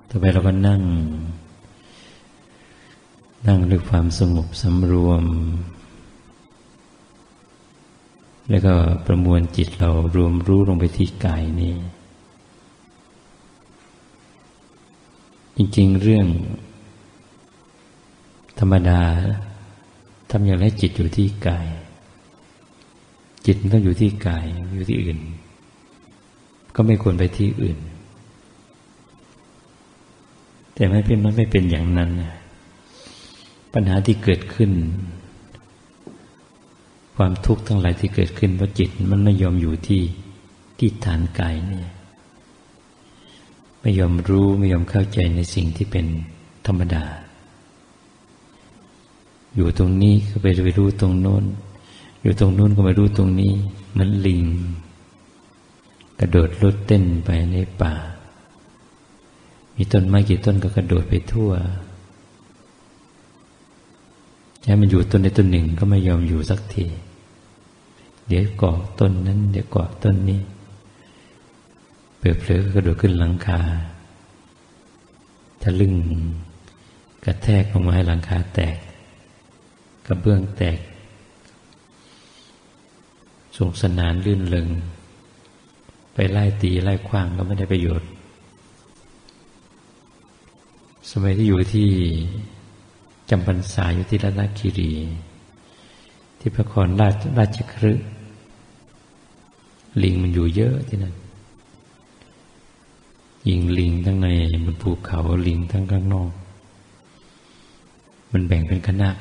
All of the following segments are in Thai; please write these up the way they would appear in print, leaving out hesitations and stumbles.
ต่อไปเราก็นั่งด้วยความสงบสำรวมแล้วก็ประมวลจิตเรารวมรู้ลงไปที่กายนี้จริงๆเรื่องธรรมดาทำอย่างไรจิตอยู่ที่กายจิตมันต้องอยู่ที่กายอยู่ที่อื่นก็ไม่ควรไปที่อื่นแต่มันไม่เป็นอย่างนั้นปัญหาที่เกิดขึ้นความทุกข์ทั้งหลายที่เกิดขึ้นเพราะจิตมันไม่ยอมอยู่ที่ฐานกายนี่ไม่ยอมรู้ไม่ยอมเข้าใจในสิ่งที่เป็นธรรมดาอยู่ตรงนี้ก็ไปรู้ตรงโน้นอยู่ตรงโน้นก็ไปรู้ตรงนี้เหมือนลิงกระโดดโลดเต้นไปในป่ามีต้นไม้กี่ต้นก็กระโดดไปทั่วให้มันอยู่ต้นใดต้นหนึ่งก็ไม่ยอมอยู่สักทีเดี๋ยวเกาะต้นนั้นเดี๋ยวเกาะต้นนี้เผลอๆก็กระโดดขึ้นหลังคาทะลึ่งกระแทกลงมาให้หลังคาแตกกระเบื้องแตกสนุกสนานลื่นเริงไปไล่ตีไล่ขว้างก็ไม่ได้ประโยชน์สมัยที่อยู่ที่จำพรรษาอยู่ที่รัตนคีรีที่พระนครราชคฤห์ลิงมันอยู่เยอะที่นั่นยิงลิงทั้งในบนภูเขาลิงทั้งข้างนอกมันแบ่งเป็นคณะ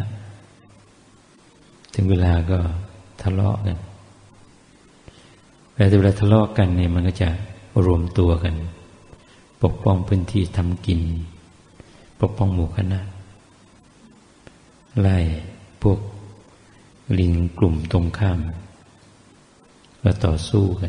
ถึงเวลาก็ทะเลาะกันเวลาทะเลาะกันเนี่ยมันก็จะรวมตัวกันปกป้องพื้นที่ทำกินปกป้องหมู่คณะไล่พวกลิงกลุ่มตรงข้ามแล้วต่อสู้กัน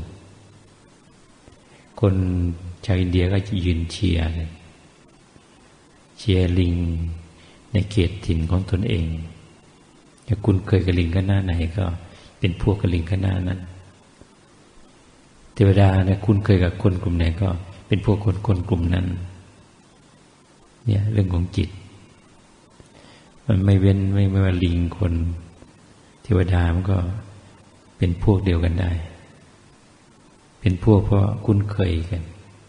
คนชาวอินเดียก็จะยืนเชียร์กันเชียร์ลิงในเขตถิ่นของตนเองถ้าคุณเคยกับลิงคณะไหนก็เป็นพวกกับลิงคณะนั้นเทวดาเนี่ยคุณเคยกับคนกลุ่มไหนก็เป็นพวกคนกลุ่มนั้นเนี่ยเรื่องของจิตมันไม่เว้นไม่ว่าลิงคนเทวดามันก็เป็นพวกเดียวกันได้เป็นพวกเพราะคุ้นเคยกัน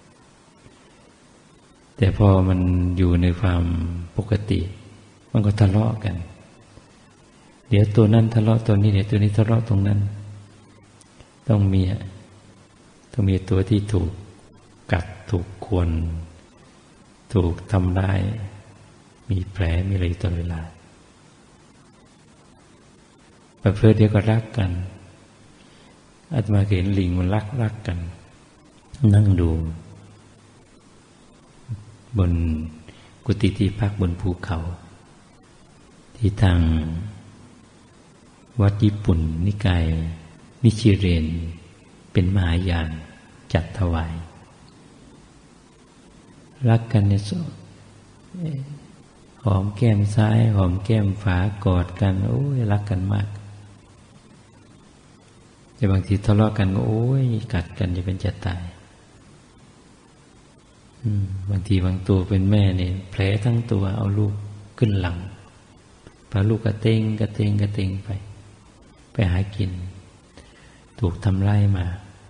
แต่พอมันอยู่ในความปกติมันก็ทะเลาะกันเดี๋ยวตัวนั้นทะเลาะตัวนี้เดี๋ยวตัวนี้ทะเลาะตรงนั้นต้องมีตัวที่ถูกกัดถูกข่วนถูกทำร้ายมีแผลมีอะไรตลอดเวลาเพื่อเดี๋ยวก็รักกันอาตมาเห็นลิงมันรักกันนั่งดูบนกุฏิที่พักบนภูเขาที่ทางวัดญี่ปุ่นนิกายนิชิเรนเป็นมหายานจัดถวายรักกันเนี่ยหอมแก้มซ้ายหอมแก้มขวากอดกันโอ้ยรักกันมากแต่บางทีทะเลาะกันก็โอ้ยกัดกันจะเป็นจะตายบางทีบางตัวเป็นแม่เนี่ยแผลทั้งตัวเอาลูกขึ้นหลังพาลูกกระเตงไปหากินถูกทำร้ายมา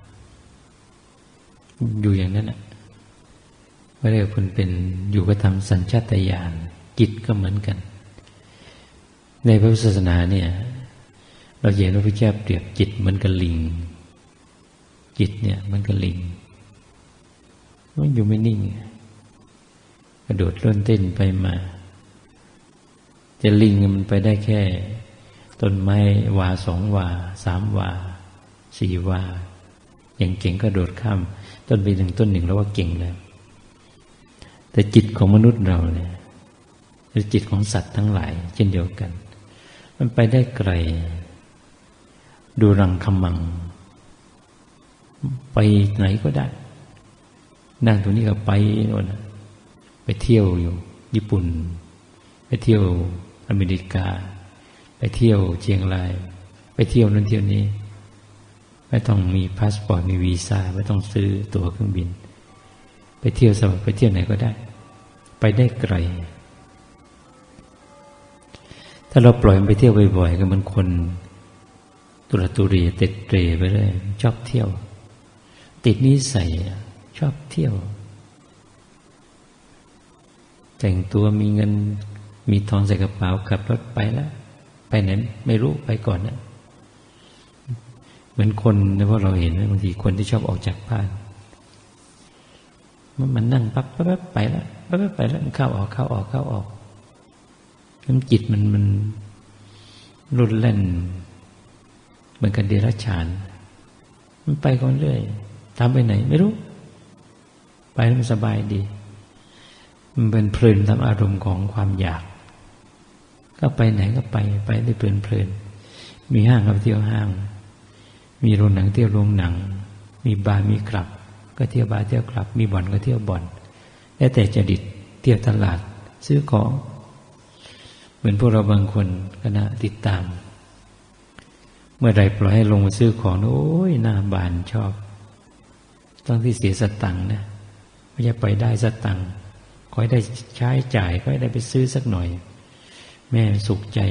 อยู่อย่างนั้นไม่ได้คนเป็นอยู่ก็ทำสัญชาตญาณจิตก็เหมือนกันในพระพุทธศาสนาเนี่ยเราเห็นว่าพระเจ้าเปรียบจิตเหมือนกับลิงจิตเนี่ยเหมือนกับลิงมันอยู่ไม่นิ่งกระโดดโลดเต้นไปมาจะลิงมันไปได้แค่ต้นไม้วา2 วา3 วา4 วาอย่างเก่งก็โดดข้ามต้นไปถึงต้นหนึ่งแล้วว่าเก่งแล้วแต่จิตของมนุษย์เราเนี่ยหรือจิตของสัตว์ทั้งหลายเช่นเดียวกันมันไปได้ไกลดูรังคมังไปไหนก็ได้นั่งตรงนี้ก็ไปโน่นไปเที่ยวอยู่ญี่ปุ่นไปเที่ยวอเมริกาไปเที่ยวเชียงรายไปเที่ยวนั้นเที่ยวนี้ไม่ต้องมีพาสปอร์ตมีวีซ่าไม่ต้องซื้อตั๋วเครื่องบินไปเที่ยวสวรรค์ไปเที่ยวไหนก็ได้ไปได้ไกลถ้าเราปล่อยมันไปเที่ยวบ่อยๆก็เหมือนคนตุระตุรีเตะเตร่ไปเลยชอบเที่ยวติดนิสัยชอบเที่ยวแต่งตัวมีเงินมีทองใส่กระเป๋าขับรถไปแล้วไปไหนไม่รู้ไปก่อนนะเหมือนคนนะว่าเราเห็นบางทีคนที่ชอบออกจากบ้านมันนั่งปั๊บไปแล้วปั๊บไปแล้วเข้าออกน้ำจิตมันรุนแรงเหมือนกันเดรัจฉานมันไปก่อนเรื่อยตามไปไหนไม่รู้ไปแล้วมันสบายดีมันเป็นเพลินตามอารมณ์ของความอยากก็ไปไหนก็ไปได้เพลินมีห้างก็ไปเที่ยวห้างมีโรงหนังเที่ยวโรงหนังมีบาร์มีคลับก็เที่ยวบาร์เที่ยวคลับมีบ่อนก็เที่ยวบ่อนแล้วแต่จริตเที่ยวตลาดซื้อของเหมือนพวกเราบางคนก็น่าติดตามเมื่อใดปล่อยให้ลงมาซื้อของโอ้ยหน้าบานชอบต้องที่เสียสตังค์นะไม่ใช่ไปได้สตังค์ขอให้ได้ใช้จ่ายขอให้ได้ไปซื้อสักหน่อยแม่สุขใจ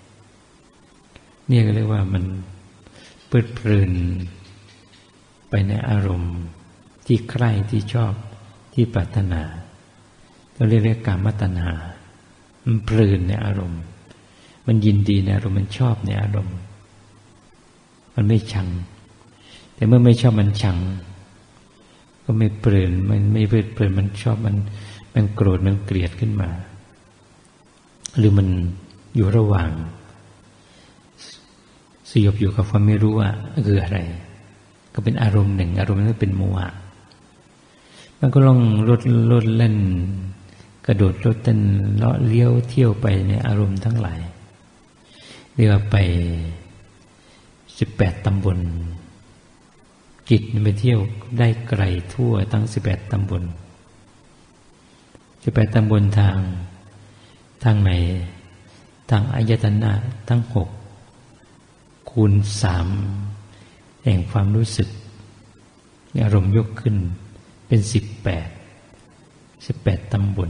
เนี่ยก็เรียกว่ามันเพลินไปในอารมณ์ที่ใคร่ที่ชอบที่ปรารถนาเราเรียกกามตัณหามันเพลินในอารมณ์มันยินดีในอารมณ์มันชอบในอารมณ์มันไม่ชังแต่เมื่อไม่ชอบมันชังก็ไม่เพลินมันไม่เพลินมันชอบมันโกรธมันเกลียดขึ้นมาหรือมันอยู่ระหว่างสยบอยู่กับความไม่รู้ว่าคืออะไรก็เป็นอารมณ์หนึ่งอารมณ์นั้นเป็นโมหะมันก็ลองลดเล่นกระโดดรถเต้นเลาะเลี้ยวเที่ยวไปในอารมณ์ทั้งหลายเรียกว่าไป18ตำบลจิตไปเที่ยวได้ไกลทั่วทั้ง18ตำบล18ตำบลทางไหนทางอายตนะทั้ง6คูณ3แห่งความรู้สึกอารมณ์ยกขึ้นเป็น18ตำบล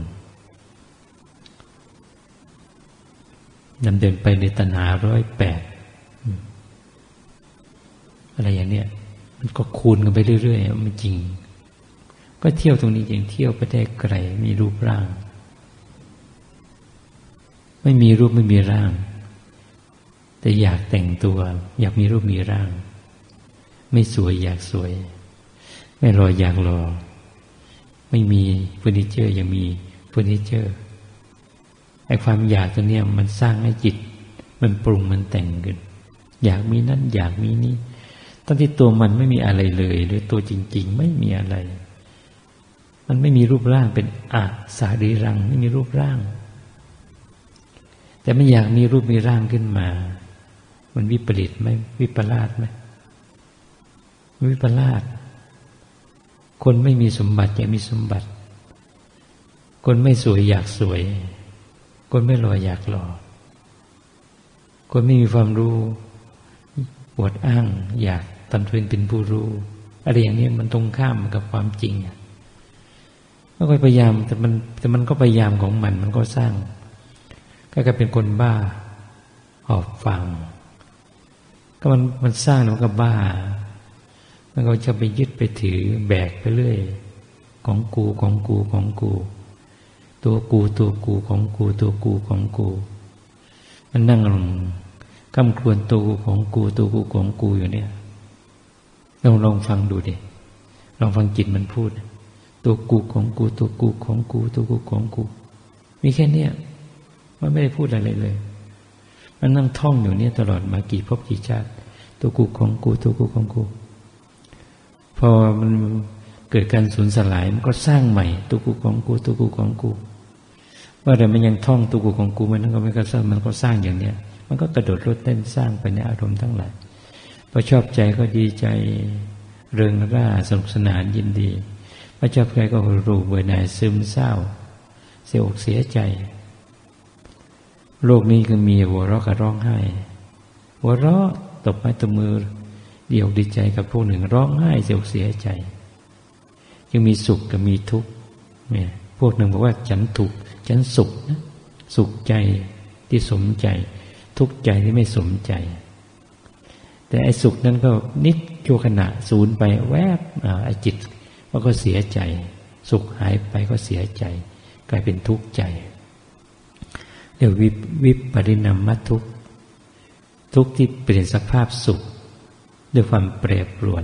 ดำเดินไปในตัณหา108อะไรอย่างเนี้ยมันก็คูณกันไปเรื่อยๆมันจริงก็เที่ยวตรงนี้จริงเที่ยวไปได้ไกลมีรูปร่างไม่มีรูปไม่มีร่างแต่อยากแต่งตัวอยากมีรูปมีร่างไม่สวยอยากสวยไม่รออยากรอไม่มีเฟอร์นิเจอร์ยังมีเฟอร์นิเจอร์ไอ้ความอยากตัวเนี้ยมันสร้างให้จิตมันปรุงมันแต่งขึ้นอยากมีนั่นอยากมีนี่ทั้งที่ตัวมันไม่มีอะไรเลยหรือตัวจริงๆไม่มีอะไรมันไม่มีรูปร่างเป็นอาสารีรังไม่มีรูปร่างแต่ไม่อยากมีรูปมีร่างขึ้นมามันวิปริตไหมวิปลาสไหมวิปลาสคนไม่มีสมบัติอยากมีสมบัติคนไม่สวยอยากสวยคนไม่หล่ออยากหล่อคนไม่มีความรู้อวดอ้างอยากทำตัวเองเป็นผู้รู้อะไรอย่างนี้มันตรงข้ามกับความจริงมันก็พยายามแต่มันก็พยายามของมันก็สร้างก็เป็นคนบ้าหอบฟังก็มันสร้างแล้วมันก็บ้ามันก็จะไปยึดไปถือแบกไปเรื่อยของกูของกูของกูตัวกูของกูตัวกูของกูมันนั่งคำครวญตัวกูของกูของกูอยู่เนี่ยลองฟังดูดิลองฟังจิตมันพูดตัวกูของกูตัวกูของกูตัวกูของกูมีแค่เนี้ยมันไม่ได้พูดอะไรเลยมันนั่งท่องอยู่เนี่ยตลอดมากี่ภพกี่ชาติตัวกูของกูตัวกูของกูพอมันเกิดการสูญสลายมันก็สร้างใหม่ตัวกูของกูตัวกูของกูว่าแต่มันยังท่องตัวกูของกูมันก็ไม่ก็สร้างมันก็สร้างอย่างเนี้ยมันก็กระโดดโลดเต้นสร้างไปในอารมณ์ทั้งหลายพอชอบใจก็ดีใจเริงร่าสนุกสนานยินดีพอชอบใจก็รู้เบื่อหน่ายซึมเศร้าเสียอกเสียใจโลกนี้คือมีหัวเราะกับร้องไห้หัวเราะตบไม้ตบมือเดี่ยวดีใจกับพวกหนึ่งร้องไห้เสียอกเสียใจยังมีสุขกับมีทุกข์เนี่ยพวกหนึ่งบอกว่าฉันถูกฉันสุขนะสุขใจที่สมใจทุกข์ใจที่ไม่สมใจแต่ไอ้สุขนั้นก็นิดชั่วขณะสูญไปแวบไอ้จิตมันก็เสียใจสุขหายไปก็เสียใจกลายเป็นทุกข์ใจเดี๋ยววิปริณามทุกข์ทุกข์ที่เปลี่ยนสภาพสุขด้วยความแปรปรวน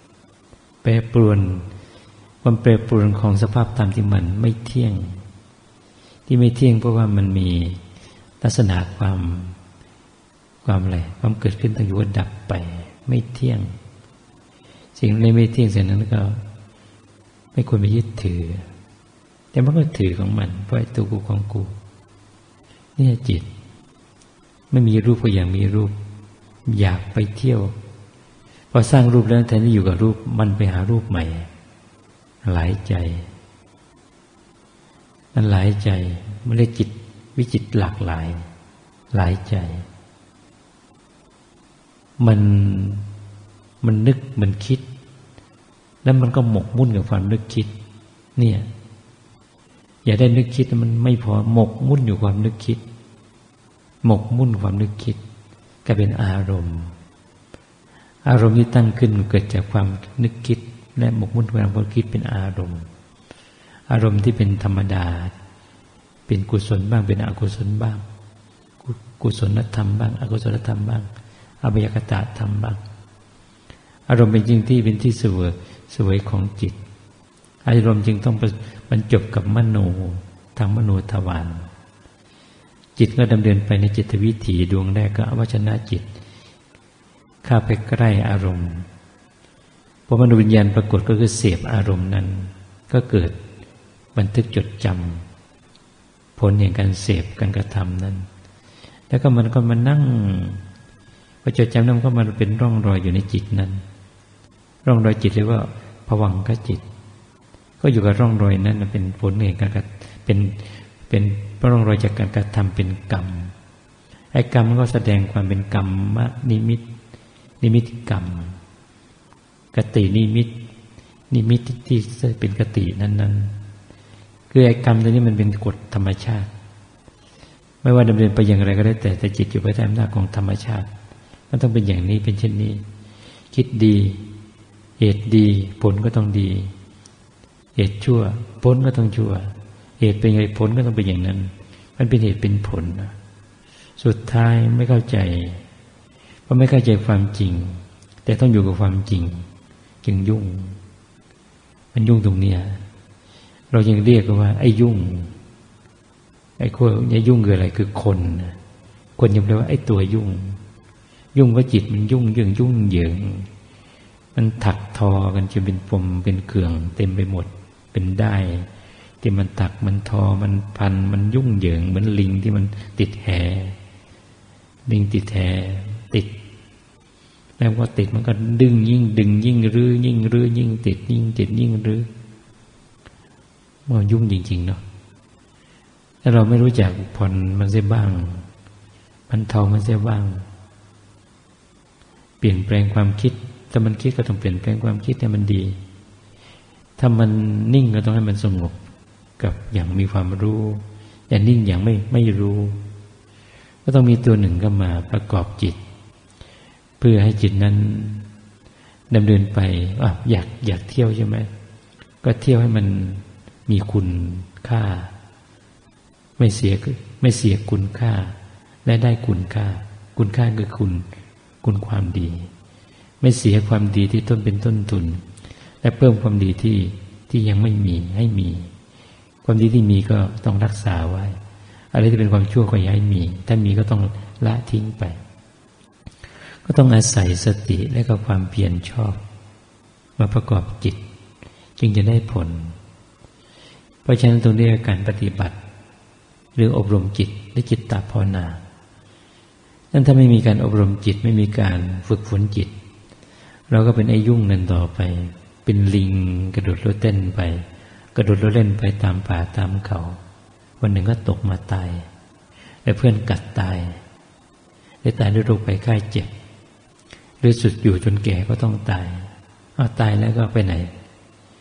ความแปรปรวนของสภาพธรรมที่มันไม่เที่ยงที่ไม่เที่ยงเพราะว่ามันมีลักษณะความอะไรความเกิดขึ้นตั้งอยู่ดับไปไม่เที่ยงสิ่งในไม่เที่ยงสิ่งนั้นก็ไม่ควรไปยึดถือแต่มันก็ถือของมันเพราะตัวกูของกูนี่จิตไม่มีรูปก็อย่างมีรูปอยากไปเที่ยวพอสร้างรูปแล้วแทนที่อยู่กับรูปมันไปหารูปใหม่หลายใจมันหลายใจมันเรียกจิตวิจิตรหลากหลายหลายใจมันนึกมันคิดแล้วมันก็หมกมุ่นกับความนึกคิดเนี่ยอย่าได้นึกคิดมันไม่พอหมกมุ่นอยู่ความนึกคิดหมกมุ่นความนึกคิดก็เป็นอารมณ์ที่ตั้งขึ้นเกิดจากความนึกคิดและหมกมุ่นความนึกคิดเป็นอารมณ์ที่เป็นธรรมดาเป็นกุศลบ้างเป็นอกุศลบ้างกุศลธรรมบ้างอกุศลธรรมบ้างอภิยคตธรรมบ้างอารมณ์เป็นจริงที่เป็นที่เสวยของจิตอารมณ์จึงต้องบรรจบกับมโนทางมโนทวารจิตก็ดำเนินไปในจิตวิถีดวงแรกก็อวชนะจิตเข้าไปใกล้อารมณ์พอมโนวิญญาณปรากฏก็คือเสพอารมณ์นั้นก็เกิดบันทึกจดจำผลแห่งการเสพการกระทำนั้นแล้วก็มันก็มานั่งพอจดจำนั้นก็มาเป็นร่องรอยอยู่ในจิตนั้นร่องรอยจิตเรียกว่าภวังคจิตก็อยู่กับร่องรอยนั้นเป็นผลแห่งการเป็นร่องรอยจากการกระทำเป็นกรรมไอ้กรรมมันก็แสดงความเป็นกรรมนิมิตกรรมกตินิมิตที่เป็นกตินั้นคือไอ้กรรมตัวนี้มันเป็นกฎธรรมชาติไม่ว่าดำเนินไปอย่างไรก็ได้แต่จิตอยู่ภายใต้อำนาจของธรรมชาติมันต้องเป็นอย่างนี้เป็นเช่นนี้คิดดีเหตุดีผลก็ต้องดีเหตุชั่วผลก็ต้องชั่วเหตุเป็นไงผลก็ต้องเป็นอย่างนั้นมันเป็นเหตุเป็นผลสุดท้ายไม่เข้าใจเพราะไม่เข้าใจความจริงแต่ต้องอยู่กับความจริงจึงยุ่งมันยุ่งตรงนี้เรายังเรียกว่าไอ้ยุ่งไอ้คนไอ้ยุ่งคืออะไรคือคนยังเรียกว่าไอ้ตัวยุ่งว่าจิตมันยุ่งเหยิงมันถักทอกันจนเป็นปมเป็นเกลื่องเต็มไปหมดเป็นได้ที่มันถักมันทอมันพันมันยุ่งเหยิงเหมือนลิงที่มันติดแหลิงติดแหติดแล้วก็ติดมันก็ดึงยิ่งรื้อยิ่งติดยิ่งรื้อมันยุ่งจริงๆเนาะถ้าเราไม่รู้จักผ่อนมันเสียบ้างมันเทามันเสียบ้างเปลี่ยนแปลงความคิดถ้ามันคิดก็ต้องเปลี่ยนแปลงความคิดให้มันดีถ้ามันนิ่งก็ต้องให้มันสงบกับอย่างมีความรู้อย่านิ่งอย่างไม่รู้ก็ต้องมีตัวหนึ่งเข้ามาประกอบจิตเพื่อให้จิตนั้นดำเนินไปอยากเที่ยวใช่ไหมก็เที่ยวให้มันมีคุณค่าไม่เสียคุณค่าและได้คุณค่าคือคุณความดีไม่เสียความดีที่เป็นต้นทุนและเพิ่มความดีที่ยังไม่มีให้มีความดีที่มีก็ต้องรักษาไว้อะไรที่เป็นความชั่วก็อย่าให้มีถ้ามีก็ต้องละทิ้งไปก็ต้องอาศัยสติและก็ความเพียรชอบมาประกอบจิตจึงจะได้ผลเพราะฉะนั้นตรงนี้การปฏิบัติหรืออบรมจิตและจิตตภาวนานั้นถ้าไม่มีการอบรมจิตไม่มีการฝึกฝนจิตเราก็เป็นไอ้ยุ่งนั่นต่อไปเป็นลิงกระโดดโลดเต้นไปกระโดดโลดเล่นไปตามป่าตามเขาวันหนึ่งก็ตกมาตายและเพื่อนกัดตายได้ตายด้วยโรคภัยไข้เจ็บหรือสุดอยู่จนแก่ก็ต้องตายตายแล้วก็ไปไหน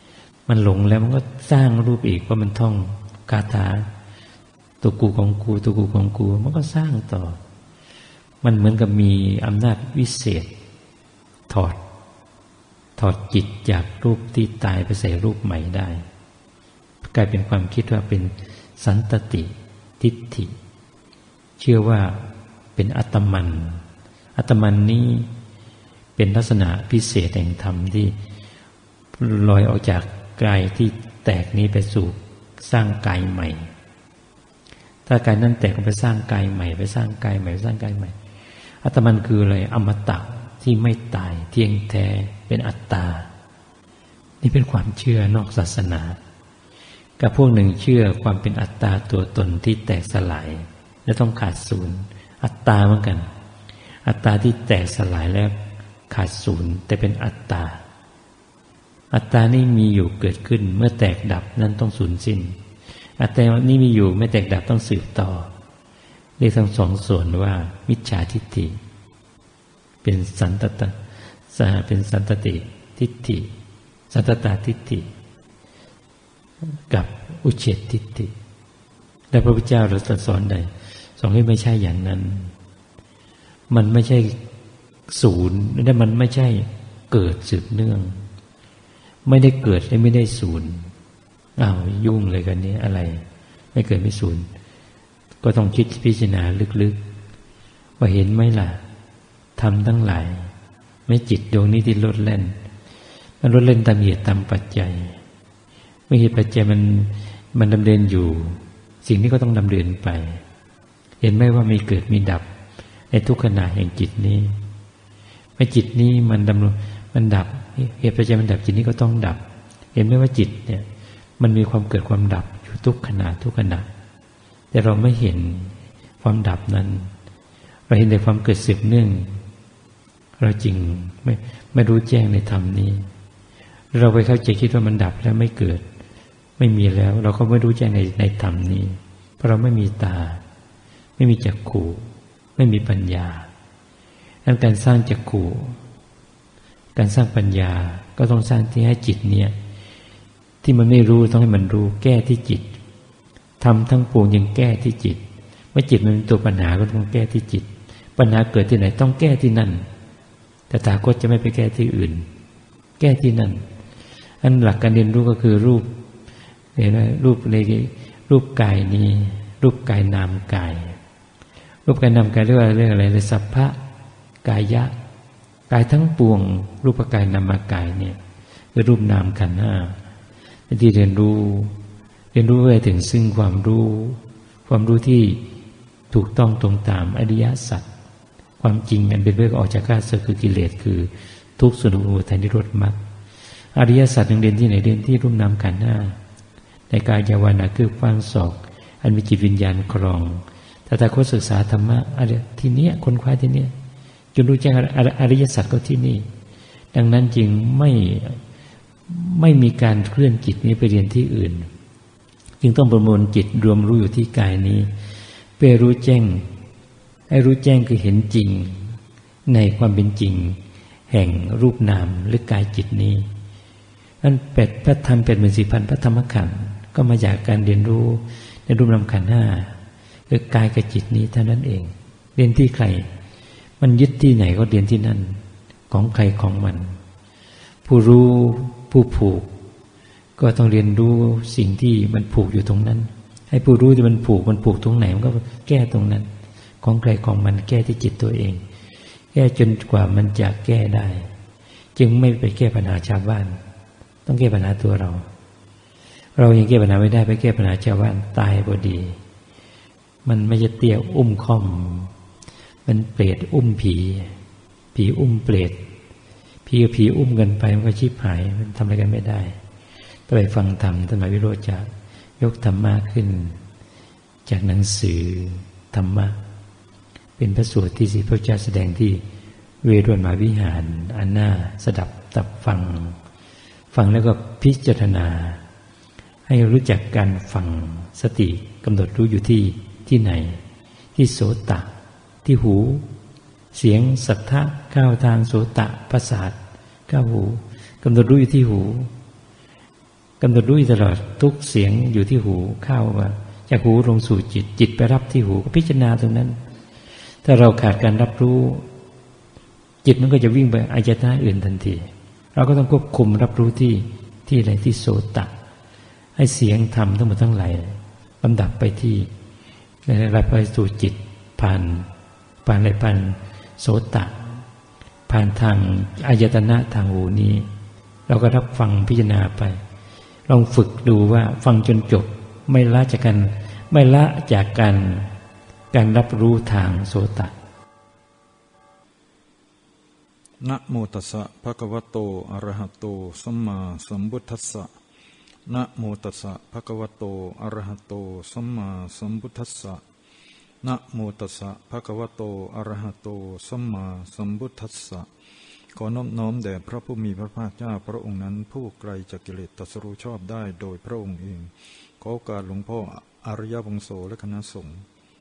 มันหลงแล้วมันก็สร้างรูปอีกเพราะมันท่องคาถาตัวกูของกูตัวกูของกูมันก็สร้างต่อมันเหมือนกับมีอำนาจวิเศษถอดจิตจากรูปที่ตายไปใส่รูปใหม่ได้กลายเป็นความคิดว่าเป็นสันตติทิฏฐิเชื่อว่าเป็นอัตมันนี้เป็นลักษณะพิเศษแห่งธรรมที่ลอยออกจากกายที่แตกนี้ไปสู่สร้างกายใหม่ถ้ากายนั้นแตกไปสร้างกายใหม่ไปสร้างกายใหม่สร้างกายใหม่อัตมันคืออะไรอมตะที่ไม่ตายเที่ยงแท้เป็นอัตตานี่เป็นความเชื่อนอกศาสนากับพวกหนึ่งเชื่อความเป็นอัตตาตัวตนที่แตกสลายและต้องขาดศูนย์อัตตาเหมือนกันอัตตาที่แตกสลายแล้วขาดศูนย์แต่เป็นอัตตานี่มีอยู่เกิดขึ้นเมื่อแตกดับนั้นต้องสูญสิ้นอัตตานี่มีอยู่ไม่แตกดับต้องสืบต่อเรียกทั้งสองส่วนว่ามิจฉาทิฏฐิเป็นสันตตติทิฏฐิสันตตทิฏฐิกับอุเฉททิฏฐิและพระพุทธเจ้าเราสอนได้สอนให้ไม่ใช่อย่างนั้นมันไม่ใช่ศูนย์และมันไม่ใช่เกิดสืบเนื่องไม่ได้เกิดและไม่ได้ศูนย์ยุ่งเลยกันนี้อะไรไม่เกิดไม่ศูนย์ก็ต้องคิดพิจารณาลึกๆว่าเห็นไหมล่ะทำทั้งหลายไม่จิตดวงนี้ที่ลดเล่นมันลดเล่นตามเหตุตามปัจจัยเมื่อเหตุปัจจัยมันดำเนินอยู่สิ่งนี้ก็ต้องดำเนินไปเห็นไหมว่ามีเกิดมีดับในทุกขณะแห่งจิตนี้เมื่อจิตนี้มันดับเหตุปัจจัยมันดับจิตนี้ก็ต้องดับเห็นไหมว่าจิตเนี่ยมันมีความเกิดความดับอยู่ทุกขณะแต่เราไม่เห็นความดับนั้นเราเห็นแต่ความเกิดสืบเนื่องเราจริงไม่รู้แจ้งในธรรมนี้เราไปเข้าใจคิดว่ามันดับแล้วไม่เกิดไม่มีแล้วเราก็ไม่รู้แจ้งในธรรมนี้เพราะเราไม่มีตาไม่มีจักขุไม่มีปัญญาดังนั้นการสร้างจักขุการสร้างปัญญาก็ต้องสร้างที่ให้จิตเนี่ยที่มันไม่รู้ต้องให้มันรู้แก้ที่จิตทำทั้งปวงยังแก้ที่จิตเมื่อจิตมันเป็นตัวปัญหาก็ต้องแก้ที่จิตปัญหาเกิดที่ไหนต้องแก้ที่นั่นแต่ตถาคตจะไม่ไปแก้ที่อื่นแก้ที่นั่นอันหลักการเรียนรู้ก็คือรูปเห็นไหมรูปกายนี้รูปกายนามกายรูปกายนามกายเรียกอะไรเลยสัพพะกายะกายทั้งปวงรูปกายนามกายเนี่ยคือรูปนามขันธ์ห้าที่เรียนรู้ไปถึงซึ่งความรู้ที่ถูกต้องตรงตามอริยสัจความจริงอันเป็นเรื่องออกจากข้าศึกคือกิเลสคือทุกข์สมุทัยนิโรธมรรคอริยสัจยังเรียนที่ไหนเรียนที่รูปนามขันธ์ห้าในกายาวานาคือฟังศอกอันมีจิตวิญญาณครองแต่ถ้าคนศึกษาธรรมะที่เนี้ยคนคว้าที่เนี้ยจนรู้แจ้งอริยสัจก็ที่นี่ดังนั้นจึงไม่มีการเคลื่อนจิตนี้ไปเรียนที่อื่นจึงต้องประมวลจิตรวมรู้อยู่ที่กายนี้เพื่อรู้แจ้งให้รู้แจ้งคือเห็นจริงในความเป็นจริงแห่งรูปนามหรือกายจิตนี้อันพระธรรม84,000พระธรรมขันธ์ก็มาจากการเรียนรู้ในรูปนามขันธ์ห้าคือกายกับจิตนี้เท่านั้นเองเรียนที่ใครมันยึดที่ไหนก็เรียนที่นั่นของใครของมันผู้รู้ผู้ผูกก็ต้องเรียนรู้สิ่งที่มันผูกอยู่ตรงนั้นให้ผู้รู้ที่มันผูกตรงไหนมันก็แก้ตรงนั้นของใครของมันแก้ที่จิตตัวเองแก้จนกว่ามันจะแก้ได้จึงไม่ไปแก้ปัญหาชาวบ้านต้องแก้ปัญหาตัวเรายังแก้ปัญหาไม่ได้ไปแก้ปัญหาชาวบ้านตายพอดีมันไม่จะเตี้ยอุ้มค่อมมันเปรตอุ้มผีอุ้มเปรตผีอุ้มกันไปมันก็ชิบหายมันทำอะไรกันไม่ได้ต้องไปฟังธรรมท่านมหาวิโรจน์จะยกธรรมะขึ้นจากหนังสือธรรมะเป็นพระสูตรที่พระเจ้าแสดงที่เวรุวันมหาวิหารอันน่าสดับตับฟังแล้วก็พิจารณาให้รู้จักการฟังสติกำหนดรู้อยู่ที่ไหนที่โสตะที่หูเสียงสัทธะเข้าทางโสตะประสาทเข้าหูกำหนดรู้อยู่ที่หูกำหนดรู้ตลอดทุกเสียงอยู่ที่หูเข้าว่าจากหูลงสู่จิตจิตไปรับที่หูก็พิจารณาตรงนั้นถ้าเราขาดการรับรู้จิตมันก็จะวิ่งไปอายตนะอื่นทันทีเราก็ต้องควบคุมรับรู้ที่อะไรที่โสตะให้เสียงธรรมทั้งหมดทั้งหลายลำดับไปที่รับไปสู่จิตผ่านอะไรผ่านโสตะผ่านทางอายตนะทางหูนี้เราก็รับฟังพิจารณาไปลองฝึกดูว่าฟังจนจบไม่ละจากการรับรู้ทางโสตะนะโมตัสสะภะคะวะโตอะระหะโตสัมมาสัมพุทธัสสะนะโมตัสสะภะคะวะโตอะระหะโตสัมมาสัมพุทธัสสะนะโมตัสสะภะคะวะโตอะระหะโตสัมมาสัมพุทธัสสะขอน้อมแด่พระผู้มีพระภาคเจ้าพระองค์นั้นผู้ไกลจากกิเลสตรัสรู้ชอบได้โดยพระองค์เองขอโอกาสหลวงพ่ออริยวงโสและคณะสงฆ์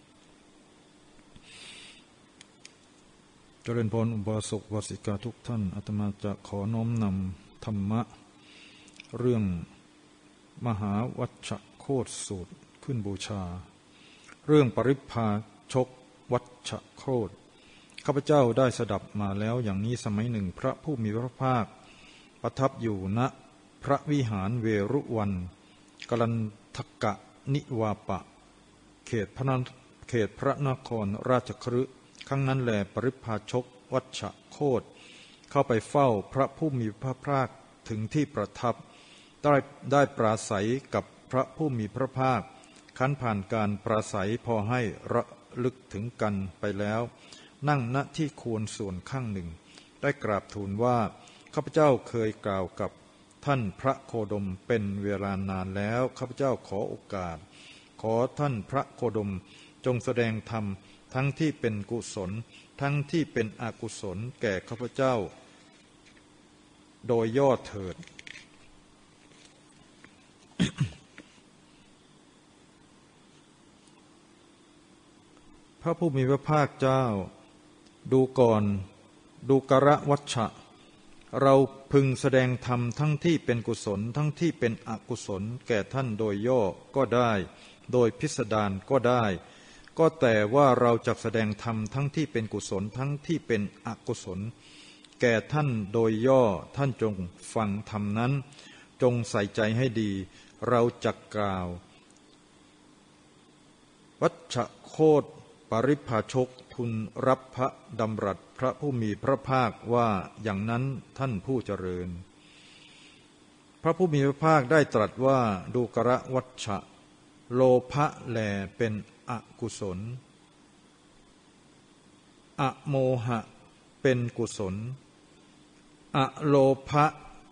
เจริญพรอุบาสกอุบาสิกาทุกท่านอาตมาจะขอน้อมนำธรรมะเรื่องมหาวัชโคตสูตรขึ้นบูชาเรื่องปริพพาชกวัชโคตข้าพเจ้าได้สดับมาแล้วอย่างนี้สมัยหนึ่งพระผู้มีพระภาคประทับอยู่ณพระวิหารเวรุวันกลันทกะนิวาปะเขตพระนครราชคฤห์ครั้งนั้นแลปริพพาชกวัชโคตเข้าไปเฝ้าพระผู้มีพระภาคถึงที่ประทับได้ปราศัยกับพระผู้มีพระภาคคันผ่านการปราศัยพอให้ระลึกถึงกันไปแล้วนั่งณที่ควรส่วนข้างหนึ่งได้กราบทูลว่าข้าพเจ้าเคยกล่าวกับท่านพระโคดมเป็นเวลานานแล้วข้าพเจ้าขอโอกาสขอท่านพระโคดมจงแสดงธรรมทั้งที่เป็นกุศลทั้งที่เป็นอกุศลแก่ข้าพเจ้าโดยย่อเถิด พระผู้มีพระภาคเจ้าดูก่อนดูกระวัชชะเราพึงแสดงธรรมทั้งที่เป็นกุศลทั้งที่เป็นอกุศลแก่ท่านโดยย่อก็ได้โดยพิสดารก็ได้ก็แต่ว่าเราจะแสดงธรรมทั้งที่เป็นกุศลทั้งที่เป็นอกุศลแก่ท่านโดยย่อท่านจงฟังธรรมนั้นจงใส่ใจให้ดีเราจักกล่าววัชโคตปริพพาชกทูลรับพระดำรัสพระผู้มีพระภาคว่าอย่างนั้นท่านผู้เจริญพระผู้มีพระภาคได้ตรัสว่าดูกระวัชชะโลภะแลเป็นอกุศลอโมหะเป็นกุศลอโลภะ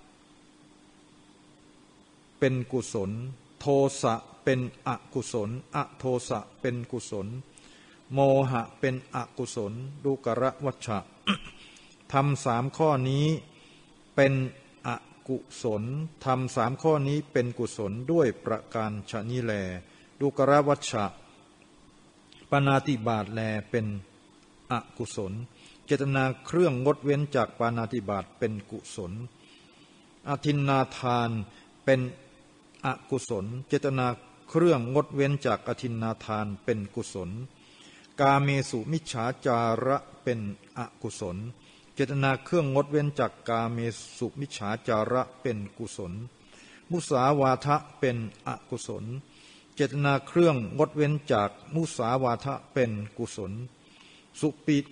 เป็นกุศลโทสะเป็นอกุศลอโทสะเป็นกุศลโมหะเป็นอกุศลดูกระวัชชะทำ3ข้อนี้เป็นอกุศลทำ3ข้อนี้เป็นกุศลด้วยประการฉะนี้แลดูกระวัชชะปาณาติบาตแลเป็นอกุศลเจตนาเครื่องงดเว้นจากปาณาติบาตเป็นกุศลอทินนาทานเป็นอกุศลเจตนาเครื่องงดเว้นจากอทินนาทานเป็นกุศลกาเมสุมิจฉาจาระเป็นอกุศลเจตนาเครื่องงดเว้นจากกาเมสุมิจฉาจาระเป็นกุศลมุสาวาทะเป็นอกุศลเจตนาเครื่องงดเว้นจากมุสาวาทะเป็นกุศลสุ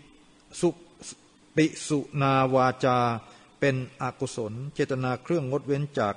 ปิสุนาวาจาเป็นอกุศลเจตนาเครื่องงดเว้นจาก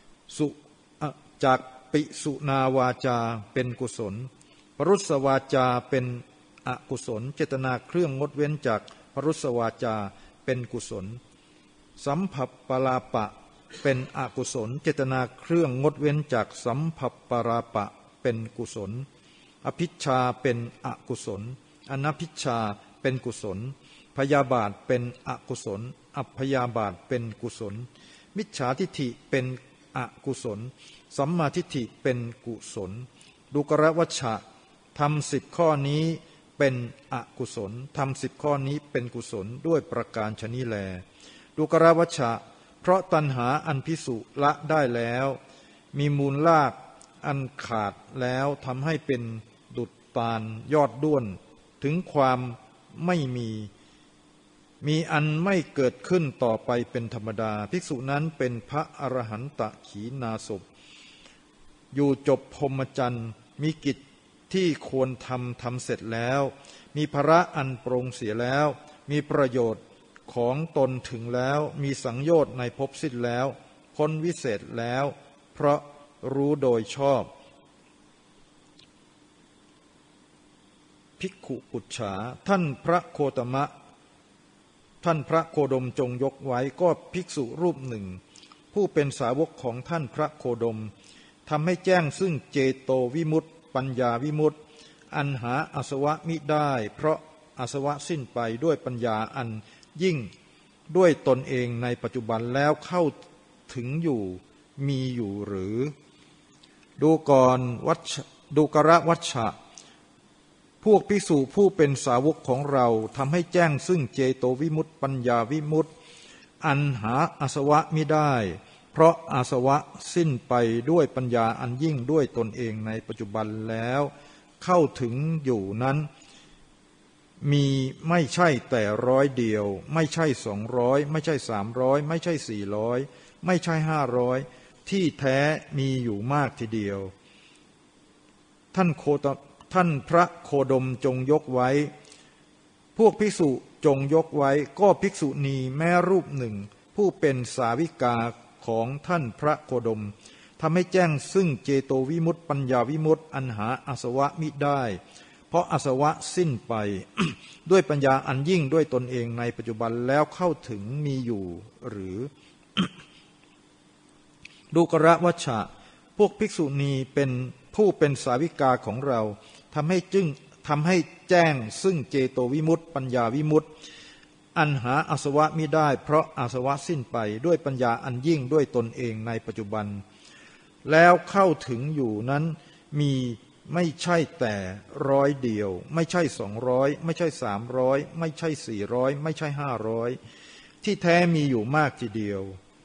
ปิสุนาวาจาเป็นกุศลปรุสวาจาเป็นอกุศลเจตนาเครื่องงดเว้นจากปรุสวาจาเป็นกุศลสัมผัสปลาปะเป็นอกุศลเจตนาเครื่องงดเว้นจากสัมผัสปราปะเป็นกุศลอภิชฌาเป็นอกุศลอนัภิชฌาเป็นกุศลพยาบาทเป็นอกุศลอัพพยาบาทเป็นกุศลมิจฉาทิฏฐิเป็นอกุศลสัมมาทิฏฐิเป็นกุศลดูกระวัชชะทำ10ข้อนี้เป็นอกุศลทำ10ข้อนี้เป็นกุศลด้วยประการฉะนี้แลดูกระวัชชะเพราะตัณหาอันภิกษุละได้แล้วมีมูลรากอันขาดแล้วทำให้เป็นดุจตาลยอดด้วนถึงความไม่มีอันไม่เกิดขึ้นต่อไปเป็นธรรมดาภิกษุนั้นเป็นพระอรหันตขีณาสพอยู่จบพรหมจรรย์มีกิจที่ควรทำเสร็จแล้วมีภาระอันปรงเสียแล้วมีประโยชน์ของตนถึงแล้วมีสังโยชน์ในภพสิ้นแล้วพ้นวิเศษแล้วเพราะรู้โดยชอบภิกขุปุจฉาท่านพระโคตมะท่านพระโคดมจงยกไว้ก็ภิกษุรูปหนึ่งผู้เป็นสาวกของท่านพระโคดมทำให้แจ้งซึ่งเจโตวิมุตติปัญญาวิมุตติอันหาอาสวะมิได้เพราะอาสวะสิ้นไปด้วยปัญญาอันยิ่งด้วยตนเองในปัจจุบันแล้วเข้าถึงอยู่มีอยู่หรือดูก่อนดูกระวัชชะพวกภิกษุผู้เป็นสาวกของเราทำให้แจ้งซึ่งเจโตวิมุตติปัญญาวิมุตติอันหาอาสวะมิได้เพราะอาสวะสิ้นไปด้วยปัญญาอันยิ่งด้วยตนเองในปัจจุบันแล้วเข้าถึงอยู่นั้นมีไม่ใช่แต่100เดียวไม่ใช่200ไม่ใช่300ไม่ใช่400ไม่ใช่500ที่แท้มีอยู่มากทีเดียวท่านพระโคดมจงยกไว้พวกภิกษุจงยกไว้ก็ภิกษุณีแม้รูปหนึ่งผู้เป็นสาวิกาของท่านพระโคดมทำให้แจ้งซึ่งเจโตวิมุตติปัญญาวิมุตติอันหาอาสวะมิได้เพราะอาสวะสิ้นไป ด้วยปัญญาอันยิ่งด้วยตนเองในปัจจุบันแล้วเข้าถึงมีอยู่หรือ ดูกระวัชชะพวกภิกษุณีเป็นผู้เป็นสาวิกาของเราทำให้แจ้งซึ่งเจโตวิมุตติปัญญาวิมุตติอันหาอาสวะมิได้เพราะอาสวะสิ้นไปด้วยปัญญาอันยิ่งด้วยตนเองในปัจจุบันแล้วเข้าถึงอยู่นั้นมีไม่ใช่แต่100เดียวไม่ใช่200ไม่ใช่300ไม่ใช่400ไม่ใช่500ที่แท้มีอยู่มากทีเดียว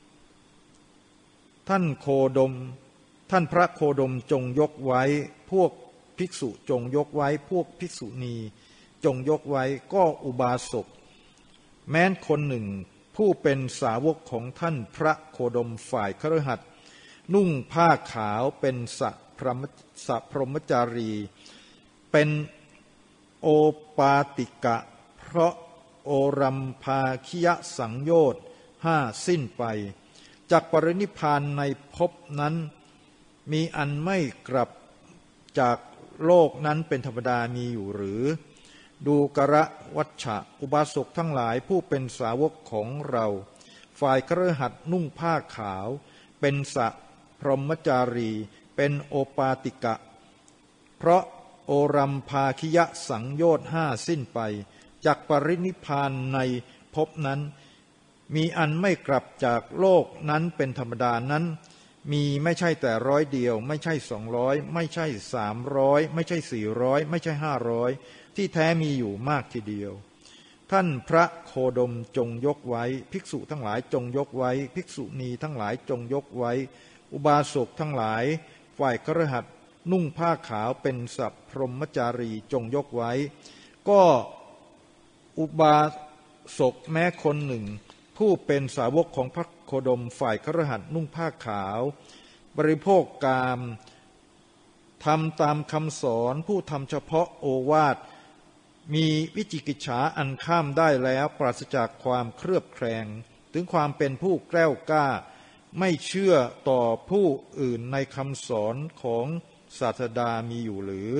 ท่านพระโคดมจงยกไว้พวกภิกษุจงยกไว้พวกภิกษุณีจงยกไว้ก็อุบาสกแม้นคนหนึ่งผู้เป็นสาวกของท่านพระโคดมฝ่ายคฤหัสถ์นุ่งผ้าขาวเป็นสัพพรหมจารีเป็นโอปาติกะเพราะโอรัมภาคิยสังโยชน์5สิ้นไปจากปรินิพพานในภพนั้นมีอันไม่กลับจากโลกนั้นเป็นธรรมดามีอยู่หรือดูกระวัชชะอุบาสกทั้งหลายผู้เป็นสาวกของเราฝ่ายคฤหัสถ์นุ่งผ้าขาวเป็นสัพพรหมจารีเป็นโอปาติกะเพราะโอรัมภาคิยสังโยชน์5สิ้นไปจากปรินิพพานในภพนั้นมีอันไม่กลับจากโลกนั้นเป็นธรรมดานั้นมีไม่ใช่แต่100เดียวไม่ใช่200ไม่ใช่300ไม่ใช่400ไม่ใช่500ที่แท้มีอยู่มากทีเดียวท่านพระโคดมจงยกไว้ภิกษุทั้งหลายจงยกไว้ภิกษุณีทั้งหลายจงยกไว้อุบาสกทั้งหลายฝ่ายคฤหัสถ์นุ่งผ้าขาวเป็นสัพพรหมจารีจงยกไว้ก็อุบาสกแม้คนหนึ่งผู้เป็นสาวกของพระโคดมฝ่ายคฤหัสถ์นุ่งผ้าขาวบริโภคกามทำตามคำสอนผู้ทำเฉพาะโอวาทมีวิจิกิจฉาอันข้ามได้แล้วปราศจากความเครือบแคลงถึงความเป็นผู้แกล้วกล้าไม่เชื่อต่อผู้อื่นในคำสอนของศาสดามีอยู่หรือ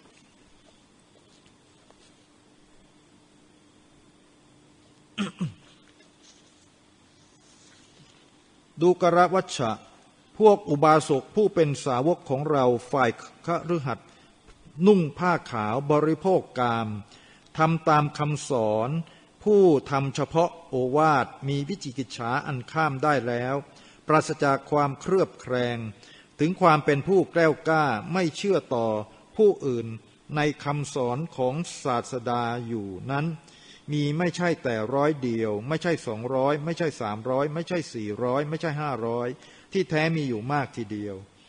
ดูกระวัชชะพวกอุบาสกผู้เป็นสาวกของเราฝ่ายคฤหัสถ์นุ่งผ้าขาวบริโภคกามทำตามคำสอนผู้ทำเฉพาะโอวาทมีวิจิกิจฉาอันข้ามได้แล้วปราศจากความเครือบแคลงถึงความเป็นผู้แกล้วกล้าไม่เชื่อต่อผู้อื่นในคำสอนของศาสดาอยู่นั้นมีไม่ใช่แต่100เดียวไม่ใช่200ไม่ใช่300ไม่ใช่400ไม่ใช่500ที่แท้มีอยู่มากทีเดียว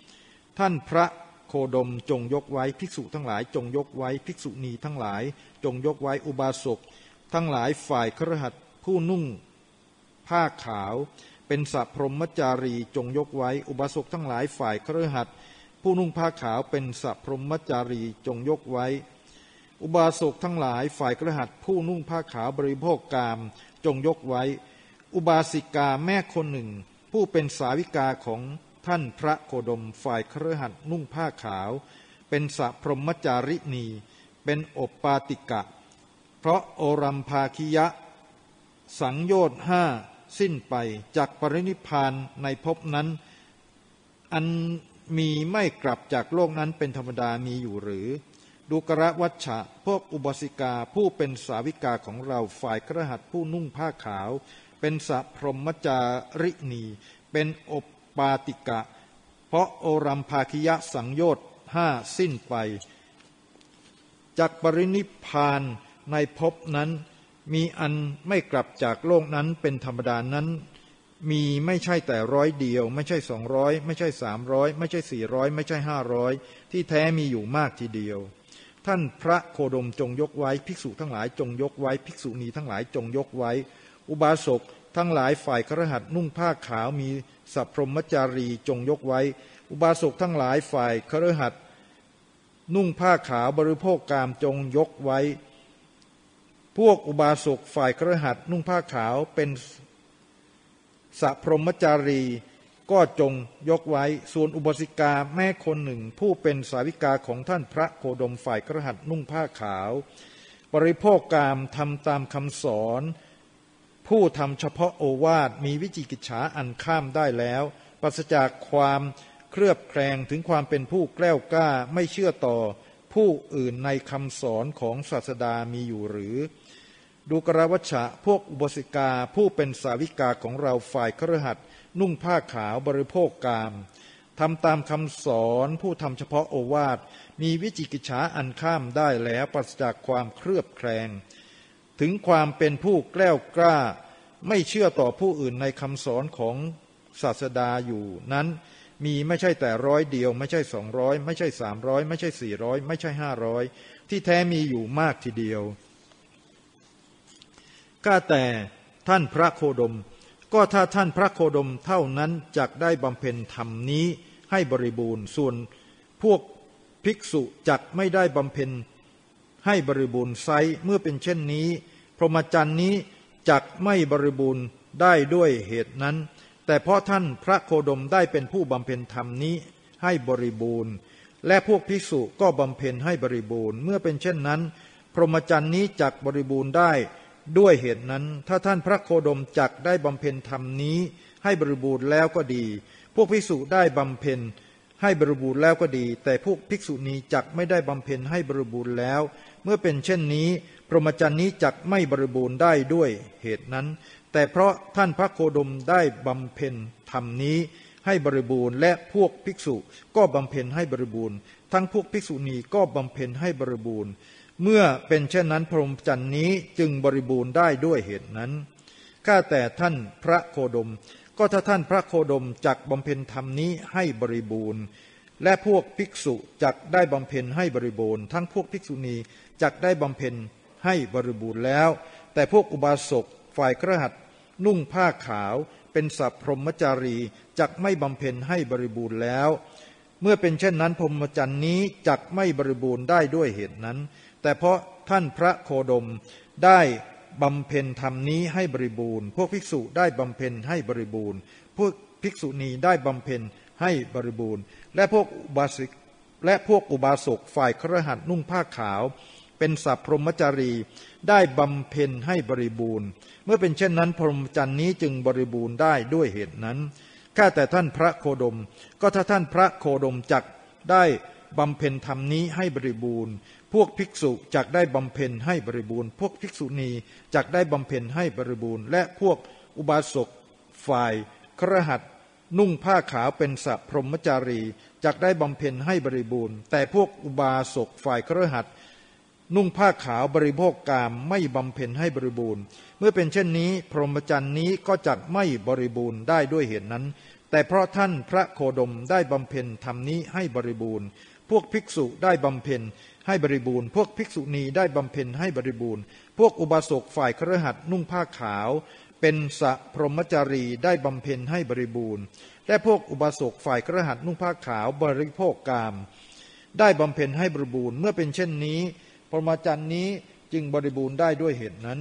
ท่านพระโคดมจงยกไว้ภิกษุทั้งหลายจงยกไว้ภิกษุณีทั้งหลายจงยกไว้อุบาสกทั้งหลายฝ่ายคฤหัสถ์ผู้นุ่งผ้าขาวเป็นสัพพรหมจารีจงยกไว้อุบาสกทั้งหลายฝ่ายคฤหัสถ์ผู้นุ่งผ้าขาวเป็นสัพพรหมจารีจงยกไว้อุบาสกทั้งหลายฝ่ายคฤหัสถ์ผู้นุ่งผ้าขาวบริโภคกามจงยกไว้อุบาสิกาแม่คนหนึ่งผู้เป็นสาวิกาของท่านพระโคดมฝ่ายคฤหัสถ์นุ่งผ้าขาวเป็นสัพพรหมจาริณีเป็นอบปาติกะเพราะโอรัมภาคิยะสังโยชน์ห้าสิ้นไปจากปรินิพพานในภพนั้นอันมีไม่กลับจากโลกนั้นเป็นธรรมดามีอยู่หรือดูกระวัชชะพวกอุบาสิกาผู้เป็นสาวิกาของเราฝ่ายคฤหัสถ์ผู้นุ่งผ้าขาวเป็นสัพพรหมจาริณีเป็นอบปาติกะเพราะโอรัมภาคิยะสังโยชน์ห้าสิ้นไปจากปรินิพพานในภพนั้นมีอันไม่กลับจากโลกนั้นเป็นธรรมดานั้นมีไม่ใช่แต่100เดียวไม่ใช่200ไม่ใช่300ไม่ใช่400ไม่ใช่500ที่แท้มีอยู่มากทีเดียวท่านพระโคดมจงยกไว้ภิกษุทั้งหลายจงยกไว้ภิกษุณีทั้งหลายจงยกไว้อุบาสกทั้งหลายฝ่ายคฤหัสถ์นุ่งผ้าขาวมีสัพพรหมจารีจงยกไว้อุบาสกทั้งหลายฝ่ายคฤหัสถ์นุ่งผ้าขาวบริโภคกามจงยกไว้พวกอุบาสกฝ่ายคฤหัสถ์นุ่งผ้าขาวเป็นสัพพรหมจารีก็จงยกไว้ส่วนอุบาสิกาแม่คนหนึ่งผู้เป็นสาวิกาของท่านพระโคดมฝ่ายคฤหัสถ์นุ่งผ้าขาวบริโภคกามทำตามคำสอนผู้ทำเฉพาะโอวาทมีวิจิกิจฉาอันข้ามได้แล้วปราศจากความเคลือบแคลงถึงความเป็นผู้แกล้วกล้าไม่เชื่อต่อผู้อื่นในคำสอนของศาสดามีอยู่หรือดูกระวัชชะพวกอุบาสิกาผู้เป็นสาวิกาของเราฝ่ายคฤหัสถ์นุ่งผ้าขาวบริโภคกามทำตามคำสอนผู้ทำเฉพาะโอวาทมีวิจิกิจฉาอันข้ามได้แล้วปราศจากความเคลือบแคลงถึงความเป็นผู้แกล้วกล้าไม่เชื่อต่อผู้อื่นในคำสอนของศาสดาอยู่นั้นมีไม่ใช่แต่100เดียวไม่ใช่200ไม่ใช่300ไม่ใช่400ไม่ใช่500ที่แท้มีอยู่มากทีเดียวก็แต่ท่านพระโคดมก็ถ้าท่านพระโคดมเท่านั้นจักได้บำเพ็ญธรรมนี้ให้บริบูรณ์ส่วนพวกภิกษุจักไม่ได้บำเพ็ญให้บริบูรณ์ไซเมื่อเป็นเช่นนี้พรหมจรรย์นี้จักไม่บริบูรณ์ได้ด้วยเหตุนั้นแต่เพราะท่านพระโคดมได้เป็นผู้บำเพ็ญธรรมนี้ให้บริบูรณ์และพวกภิกษุก็บำเพ็ญให้บริบูรณ์เมื่อเป็นเช่นนั้นพรหมจรรย์นี้จักบริบูรณ์ได้ด้วยเหตุนั้นถ้าท่านพระโคดมจักได้บำเพ็ญธรรมนี้ให้บริบูรณ์แล้วก็ดีพวกภิกษุได้บำเพ็ญให้บริบูรณ์แล้วก็ดีแต่พวกภิกษุณีจักไม่ได้บำเพ็ญให้บริบูรณ์แล้วเมื่อเป็นเช่นนี้พรหมจรรย์นี้จักไม่บริบูรณ์ได้ด้วยเหตุนั้นแต่เพราะท่านพระโคดมได้บำเพ็ญธรรมนี้ให้บริบูรณ์และพวกภิกษุก็บำเพ็ญให้บริบูรณ์ทั้งพวกภิกษุณีก็บำเพ็ญให้บริบูรณ์เมื่อเป็นเช่นนั้นพรหมจรรย์นี้จึงบริบูรณ์ได้ด้วยเหตุนั้นข้าแต่ท่านพระโคดมก็ถ้าท่านพระโคดมจักบำเพ็ญธรรมนี้ให้บริบูรณ์และพวกภิกษุจักได้บำเพ็ญให้บริบูรณ์ทั้งพวกภิกษุณีจักได้บำเพ็ญให้บริบูรณ์แล้วแต่พวกอุบาสกฝ่ายคฤหัสถ์นุ่งผ้าขาวเป็นสัพพรหมจารีจักไม่บำเพ็ญให้บริบูรณ์แล้วเมื่อเป็นเช่นนั้นพรหมจรรย์นี้จักไม่บริบูรณ์ได้ด้วยเหตุนั้นแต่เพราะท่านพระโคดมได้บำเพ็ญธรรมนี้ให้บริบูรณ์พวกภิกษุได้บำเพ็ญให้บริบูรณ์พวกภิกษุณีได้บำเพ็ญให้บริบูรณ์และพวกอุบาสกฝ่ายคฤหัสถ์นุ่งผ้าขาวเป็นสัพพรหมจารีได้บำเพ็ญให้บริบูรณ์เมื่อเป็นเช่นนั้นพรหมจรรย์นี้จึงบริบูรณ์ได้ด้วยเหตุนั้นข้าแต่ท่านพระโคดมก็ถ้าท่านพระโคดมจักได้บำเพ็ญธรรมนี้ให้บริบูรณ์พวกภิกษุจักได้บำเพ็ญให้บริบูรณ์พวกภิกษุณีจักได้บำเพ็ญให้บริบูรณ์และพวกอุบาสกฝ่ายคฤหัสถ์นุ่งผ้าขาวเป็นสัพพรหมจารีจักได้บำเพ็ญให้บริบูรณ์แต่พวกอุบาสกฝ่ายคฤหัสถ์นุ่งผ้าขาวบริโภคกามไม่บำเพ็ญให้บริบูรณ์เมื่อเป็นเช่นนี้พรหมจรรย์นี้ก็จักไม่บริบูรณ์ได้ด้วยเหตุนั้นแต่เพราะท่านพระโคดมได้บำเพ็ญธรรมนี้ให้บริบูรณ์พวกภิกษุได้บำเพ็ญให้บริบูรณ์พวกภิกษุณีได้บำเพ็ญให้บริบูรณ์พวกอุบาสกฝ่ายคฤหัสถ์นุ่งผ้าขาวเป็นสัพพรหมจารีได้บำเพ็ญให้บริบูรณ์และพวกอุบาสกฝ่ายคฤหัสถ์นุ่งผ้าขาวบริโภคกามได้บำเพ็ญให้บริบูรณ์เมื่อเป็นเช่นนี้พรหมจรรย์นี้จึงบริบูรณ์ได้ด้วยเหตุนั้น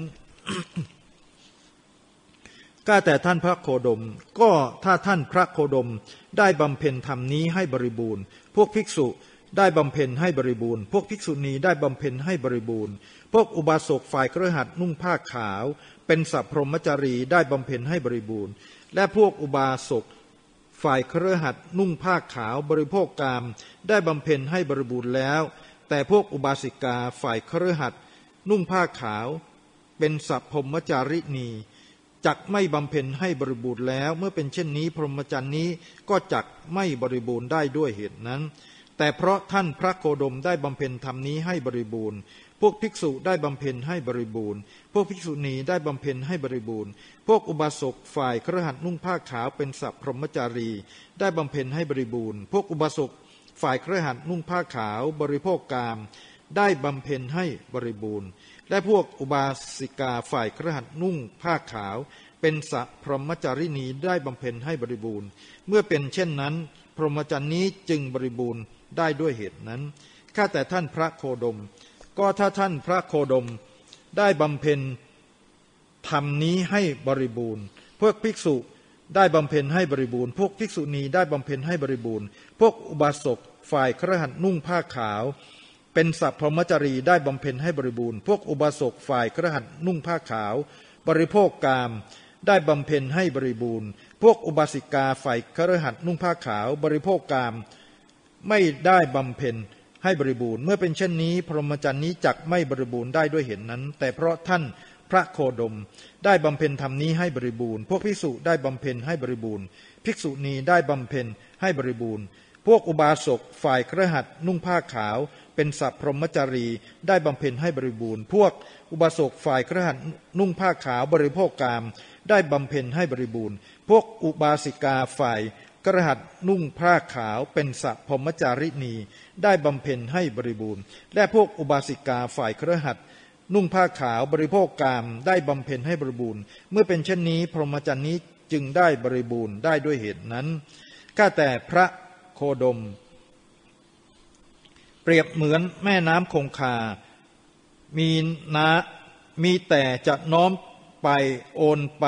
ก็แต่ท่านพระโคดมก็ถ้าท่านพระโคดมได้บำเพ็ญธรรมนี้ให้บริบูรณ์พวกภิกษุได้บำเพ็ญให้บริบูรณ์พวกภิกษุณีได้บำเพ็ญให้บริบูรณ์พวกอุบาสกฝ่ายคฤหัสถ์นุ่งผ้าขาวเป็นสัพพรหมจารีได้บำเพ็ญให้บริบูรณ์และพวกอุบาสกฝ่ายคฤหัสถ์นุ่งผ้าขาวบริโภคกามได้บำเพ็ญให้บริบูรณ์แล้วแต่พวกอุบาสิกาฝ่ายคฤหัสถ์นุ่งผ้าขาวเป็นสัพพรหมจารินีจักไม่บำเพ็ญให้บริบูรณ์แล้วเมื่อเป็นเช่นนี้พรหมจรรย์นี้ก็จักไม่บริบูรณ์ได้ด้วยเหตุนั้นแต่เพราะท่านพระโคดมได้บำเพ็ญธรรมนี้ให้บริบูรณ์พวกภิกษุได้บำเพ็ญให้บริบูรณ์พวกภิกษุณีได้บำเพ็ญให้บริบูรณ์พวกอุบาสกฝ่ายคฤหัสถ์นุ่งผ้าขาวเป็นสัพพรหมจารีได้บำเพ็ญให้บริบูรณ์พวกอุบาสกฝ่ายคฤหัสถ์นุ่งผ้าขาวบริโภคกามได้บำเพ็ญให้บริบูรณ์และพวกอุบาสิกาฝ่ายคฤหัสถ์นุ่งผ้าขาวเป็นสัพพรหมจารินีได้บำเพ็ญให้บริบูรณ์เมื่อเป็นเช่นนั้นพรหมจรรย์นี้จึงบริบูรณ์ได้ด้วยเหตุนั้นข้าแต่ท่านพระโคดมก็ถ้าท่านพระโคดมได้บำเพ็ญธรรมนี้ให้บริบูรณ์พวกภิกษุได้บำเพ็ญให้บริบูรณ์พวกภิกษุณีได้บำเพ็ญให้บริบูรณ์พวกอุบาสกฝ่ายคฤหัสถ์นุ่งผ้าขาวเป็นสัพพรหมจารีได้บำเพ็ญให้บริบูรณ์พวกอุบาสกฝ่ายคฤหัสถ์นุ่งผ้าขาวบริโภคกามได้บำเพ็ญให้บริบูรณ์พวกอุบาสิกาฝ่ายคฤหัสถ์นุ่งผ้าขาวบริโภคกามไม่ได้บำเพ็ญให้บริบูรณ์เมื่อเป็นเช่นนี้พรหมจรรย์นี้จักไม่บริบูรณ์ได้ด้วยเหตุนั้นแต่เพราะท่านพระโคดมได้บำเพ็ญธรรมนี้ให้บริบูรณ์พวกภิกษุได้บำเพ็ญให้บริบูรณ์ภิกษุณีได้บำเพ็ญให้บริบูรณ์พวกอุบาสกฝ่ายคฤหัสถ์นุ่งผ้าขาวเป็นสัพพรหมจารีได้บำเพ็ญให้บริบูรณ์พวกอุบาสกฝ่ายคฤหัสถ์นุ่งผ้าขาวบริโภคกามได้บำเพ็ญให้บริบูรณ์พวกอุบาสิกาฝ่ายคฤหัสถ์นุ่งผ้าขาวเป็นสัพพรหมจารินีได้บำเพ็ญให้บริบูรณ์และพวกอุบาสิกาฝ่ายคฤหัสถ์นุ่งผ้าขาวบริโภคกามได้บำเพ็ญให้บริบูรณ์เมื่อเป็นเช่นนี้พรหมจรรย์นี้จึงได้บริบูรณ์ได้ด้วยเหตุนั้นข้าแต่พระโคดมเปรียบเหมือนแม่น้ำคงคามีแต่จะน้อมไปโอนไป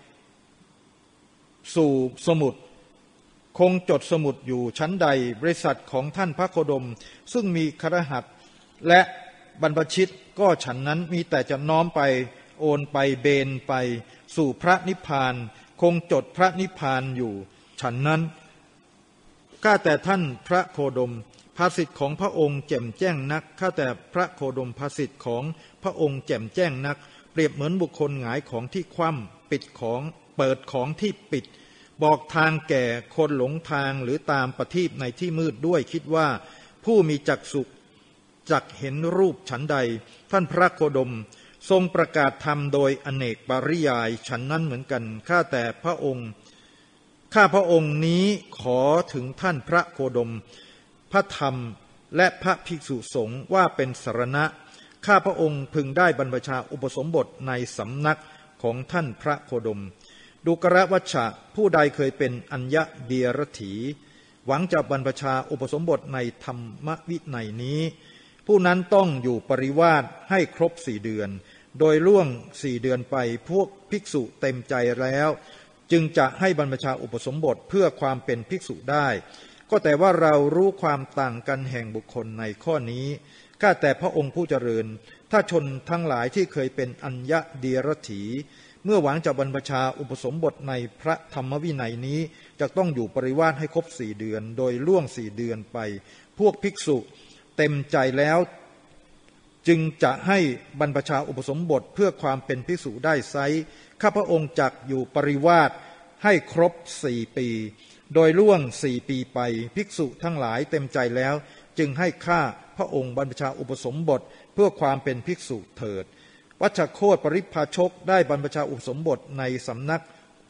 สู่สมุทรคงจดสมุทรอยู่ชั้นใดบริษัทของท่านพระโคดมซึ่งมีคฤหัสถ์และบรรพชิตก็ฉันนั้นมีแต่จะน้อมไปโอนไปเบนไปสู่พระนิพพานคงจดพระนิพพานอยู่ฉันนั้นข้าแต่ท่านพระโคดมภาษิตของพระองค์แจ่มแจ้งนักข้าแต่พระโคดมภาษิตของพระองค์แจ่มแจ้งนักเปรียบเหมือนบุคคลหงายของที่คว่ำปิดของเปิดของที่ปิดบอกทางแก่คนหลงทางหรือตามประทีปในที่มืดด้วยคิดว่าผู้มีจักษุจักเห็นรูปฉันใดท่านพระโคดมทรงประกาศธรรมโดยอเนกปริยายฉันนั้นเหมือนกันข้าแต่พระองค์ข้าพระองค์นี้ขอถึงท่านพระโคดมพระธรรมและพระภิกษุสงฆ์ว่าเป็นสรณะข้าพระองค์พึงได้บรรพชาอุปสมบทในสำนักของท่านพระโคดมดุกรวัชชะผู้ใดเคยเป็นอัญญเดียรถีหวังจะบรรพชาอุปสมบทในธรรมวินัยนี้ผู้นั้นต้องอยู่ปริวาสให้ครบ4 เดือนโดยล่วง4 เดือนไปพวกภิกษุเต็มใจแล้วจึงจะให้บรรพชาอุปสมบทเพื่อความเป็นภิกษุได้ก็แต่ว่าเรารู้ความต่างกันแห่งบุคคลในข้อนี้ข้าแต่พระองค์ผู้เจริญถ้าชนทั้งหลายที่เคยเป็นอัญญเดียรถีเมื่อหวังจะบรรพชาอุปสมบทในพระธรรมวินัยนี้จะต้องอยู่ปริวาสให้ครบ4 เดือนโดยล่วง4 เดือนไปพวกภิกษุเต็มใจแล้วจึงจะให้บรรพชาอุปสมบทเพื่อความเป็นภิกษุได้ไซร้ข้าพระองค์จักอยู่ปริวาสให้ครบ4 ปีโดยล่วง4 ปีไปภิกษุทั้งหลายเต็มใจแล้วจึงให้ข้าพระองค์บรรพชาอุปสมบทเพื่อความเป็นภิกษุเถิดวัชโคตปริพาชกได้บรรพชาอุปสมบทในสำนัก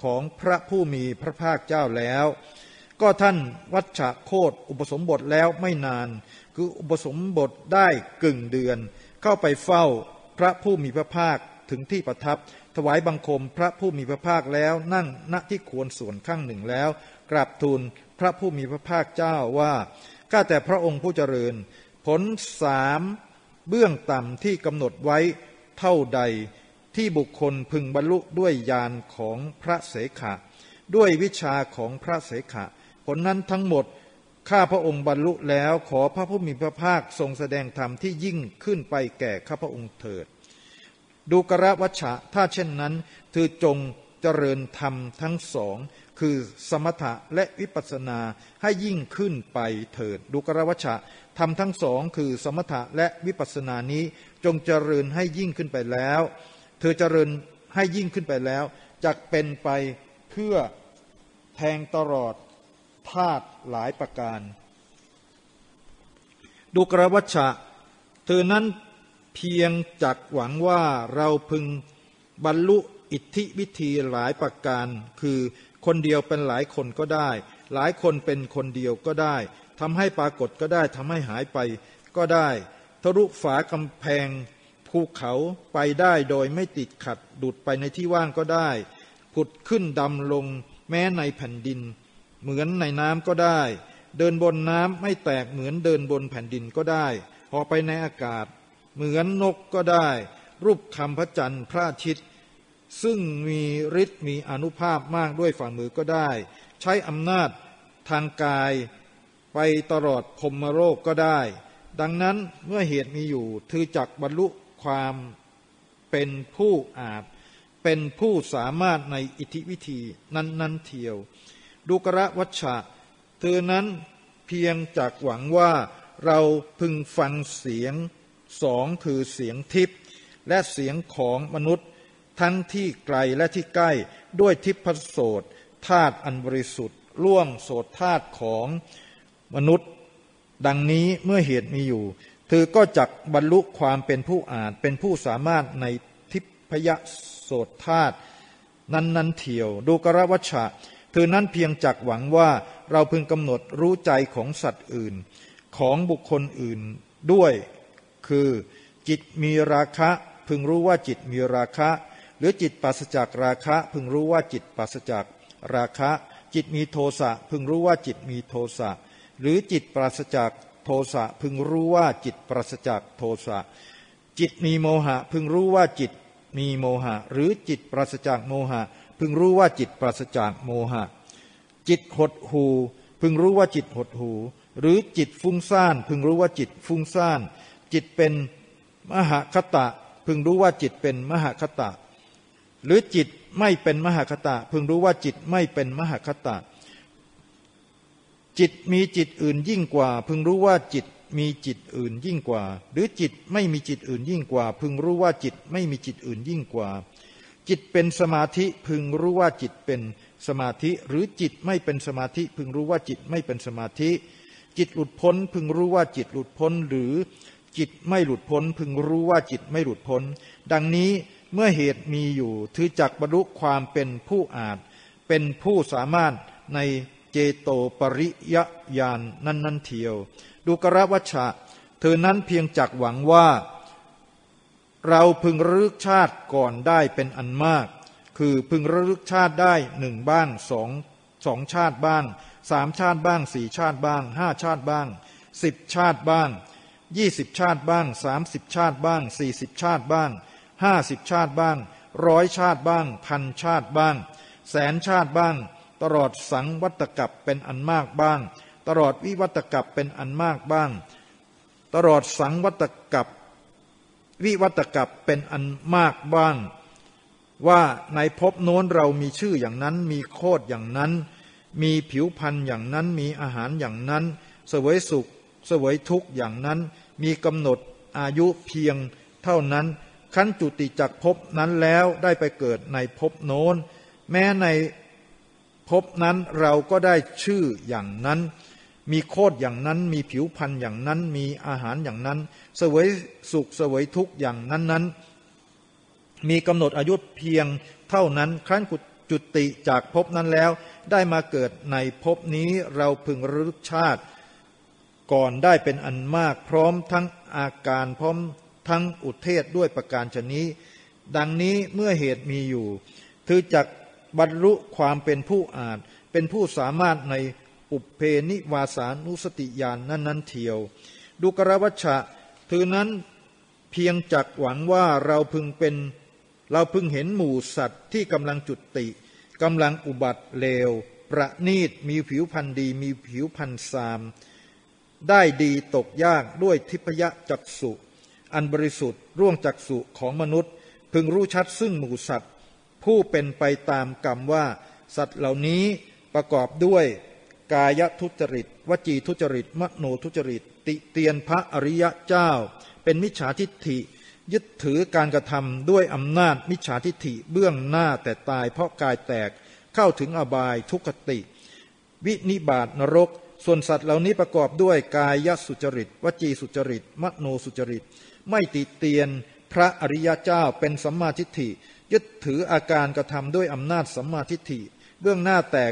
ของพระผู้มีพระภาคเจ้าแล้วก็ท่านวัชชโคตอุปสมบทแล้วไม่นานคืออุปสมบทได้กึ่งเดือนเข้าไปเฝ้าพระผู้มีพระภาคถึงที่ประทับถวายบังคมพระผู้มีพระภาคแล้วนั่งณที่ควรส่วนข้างหนึ่งแล้วกราบทูลพระผู้มีพระภาคเจ้าว่าข้าแต่พระองค์ผู้เจริญผล3เบื้องต่ำที่กำหนดไว้เท่าใดที่บุคคลพึงบรรลุด้วยญาณของพระเสขะด้วยวิชาของพระเสขะผลนั้นทั้งหมดข้าพระองค์บรรลุแล้วขอพระผู้มีพระภาคทรงแสดงธรรมที่ยิ่งขึ้นไปแก่ข้าพระองค์เถิดดูกรวัชชะถ้าเช่นนั้นเธอจงเจริญธรรมทั้งสองคือสมถะและวิปัสสนาให้ยิ่งขึ้นไปเถิดดูกรวัชชะธรรมทั้งสองคือสมถะและวิปัสสนานี้จงเจริญให้ยิ่งขึ้นไปแล้วเธอเจริญให้ยิ่งขึ้นไปแล้วจักเป็นไปเพื่อแทงตลอดธาตุหลายประการดูกรวัชชะเธอนั้นเพียงจักหวังว่าเราพึงบรรลุอิทธิวิธีหลายประการคือคนเดียวเป็นหลายคนก็ได้หลายคนเป็นคนเดียวก็ได้ทำให้ปรากฏก็ได้ทำให้หายไปก็ได้ทะลุฝากำแพงภูเขาไปได้โดยไม่ติดขัดดุดไปในที่ว่างก็ได้ผุดขึ้นดำลงแม้ในแผ่นดินเหมือนในน้ำก็ได้เดินบนน้ำไม่แตกเหมือนเดินบนแผ่นดินก็ได้เหาะไปในอากาศเหมือนนกก็ได้รูปคำพระจันทร์พระอาทิตย์ซึ่งมีฤทธิ์มีอานุภาพมากด้วยฝ่ามือก็ได้ใช้อำนาจทางกายไปตลอดพรหมโลกก็ได้ดังนั้นเมื่อเหตุมีอยู่เธอจักบรรลุความเป็นผู้อาจเป็นผู้สามารถในอิทธิวิธีนั้นเทียวดูกรวัชชะเธอนั้นเพียงจักหวังว่าเราพึงฟังเสียงสองคือเสียงทิพย์และเสียงของมนุษย์ทั้งที่ไกลและที่ใกล้ด้วยทิพโสตธาตุอันบริสุทธิ์ล่วงโสตธาตุของมนุษย์ดังนี้เมื่อเหตุมีอยู่เธอก็จักบรรลุความเป็นผู้อาจเป็นผู้สามารถในทิพยโสตธาตุนั้นเทียวดูกรวัชชะเธอนั้นเพียงจักหวังว่าเราพึงกำหนดรู้ใจของสัตว์อื่นของบุคคลอื่นด้วยคือจิตมีราคะพึงรู้ว่าจิตมีราคะหรือจิตปราศจากราคะพึงรู้ว่าจิตปราศจากราคะจิตมีโทสะพึงรู้ว่าจิตมีโทสะหรือจิตปราศจากโทสะพึงรู้ว่าจิตปราศจากโทสะจิตมีโมหะพึงรู้ว่าจิตมีโมหะหรือจิตปราศจากโมหะพึงรู้ว่าจิตปราศจากโมหะจิตหดหู่พึงรู้ว่าจิตหดหู่หรือจิตฟุ้งซ่านพึงรู้ว่าจิตฟุ้งซ่านจิตเป็นมหคตะพึงรู้ว่าจิตเป็นมหคตะหรือจิตไม่เป็นมหคตะพึงรู้ว่าจิตไม่เป็นมหคตะจิตมีจิตอื่นยิ่งกว่าพึงรู้ว่าจิตมีจิตอื่นยิ่งกว่าหรือจิตไม่มีจิตอื่นยิ่งกว่าพึงรู้ว่าจิตไม่มีจิตอื่นยิ่งกว่าจิตเป็นสมาธิพึงรู้ว่าจิตเป็นสมาธิหรือจิตไม่เป็นสมาธิพึงรู้ว่าจิตไม่เป็นสมาธิจิตหลุดพ้นพึงรู้ว่าจิตหลุดพ้นหรือจิตไม่หลุดพ้นพึงรู้ว่าจิตไม่หลุดพ้นดังนี้เมื่อเหตุมีอยู่ถือจักบรรลุความเป็นผู้อาจเป็นผู้สามารถในเจโตปริยญาณนั้นเทียวดูกรวัชชะเธอนั้นเพียงจักหวังว่าเราพึงระลึกชาติก่อนได้เป็นอันมากคือพึงระลึกชาติได้1บ้าง2ชาติบ้าง3ชาติบ้าง4ชาติบ้าง5ชาติบ้าง10ชาติบ้าง20ชาติบ้าง30ชาติบ้าง40ชาติบ้าง50ชาติบ้าง100ชาติบ้าง1,000ชาติบ้างแสนชาติบ้างตลอดสังวัตกัปเป็นอันมากบ้างตลอดวิวัตกัปเป็นอันมากบ้างตลอดสังวัตกัปวิวัตกัปเป็นอันมากบ้างว่าในภพโน้นเรามีชื่ออย่างนั้นมีโคตรอย่างนั้นมีผิวพรรณอย่างนั้นมีอาหารอย่างนั้นเสวยสุขเสวยทุกข์อย่างนั้นมีกำหนดอายุเพียงเท่านั้นขั้นจุติจากภพนั้นแล้วได้ไปเกิดในภพโน้นแม้ในภพนั้นเราก็ได้ชื่ออย่างนั้นมีโคตรอย่างนั้นมีผิวพรรณอย่างนั้นมีอาหารอย่างนั้นเสวยสุขเสวยทุกข์อย่างนั้นมีกำหนดอายุเพียงเท่านั้นครั้นจจุติจากภพนั้นแล้วได้มาเกิดในภพนี้เราพึงระลึกชาติก่อนได้เป็นอันมากพร้อมทั้งอาการพร้อมทั้งอุเทศด้วยประการชนี้ดังนี้เมื่อเหตุมีอยู่คือจักบรรลุความเป็นผู้อาจเป็นผู้สามารถในอุปเพนิวาสานุสติญาณนั้นเทียวดุกรวัชชะถือนั้นเพียงจักหวังว่าเราพึงเห็นหมู่สัตว์ที่กำลังจุติกำลังอุบัติเลวประณีตมีผิวพรรณดีมีผิวพรรณซามได้ดีตกยากด้วยทิพยจักษุอันบริสุทธิ์ร่วงจักษุของมนุษย์พึงรู้ชัดซึ่งหมู่สัตว์ผู้เป็นไปตามกรรมว่าสัตว์เหล่านี้ประกอบด้วยกายทุจริตวจีทุจริตมโนทุจริตติเตียนพระอริยเจ้าเป็นมิจฉาทิฏฐิยึดถือการกระทำด้วยอำนาจมิจฉาทิฏฐิเบื้องหน้าแต่ตายเพราะกายแตกเข้าถึงอบายทุกขติวินิบาตนรกส่วนสัตว์เหล่านี้ประกอบด้วยกายสุจริตวจีสุจริตมโนสุจริตไม่ติเตียนพระอริยเจ้าเป็นสัมมาทิฏฐิยึดถืออาการกระทำด้วยอำนาจสัมมาทิฏฐิเบื้องหน้าแต่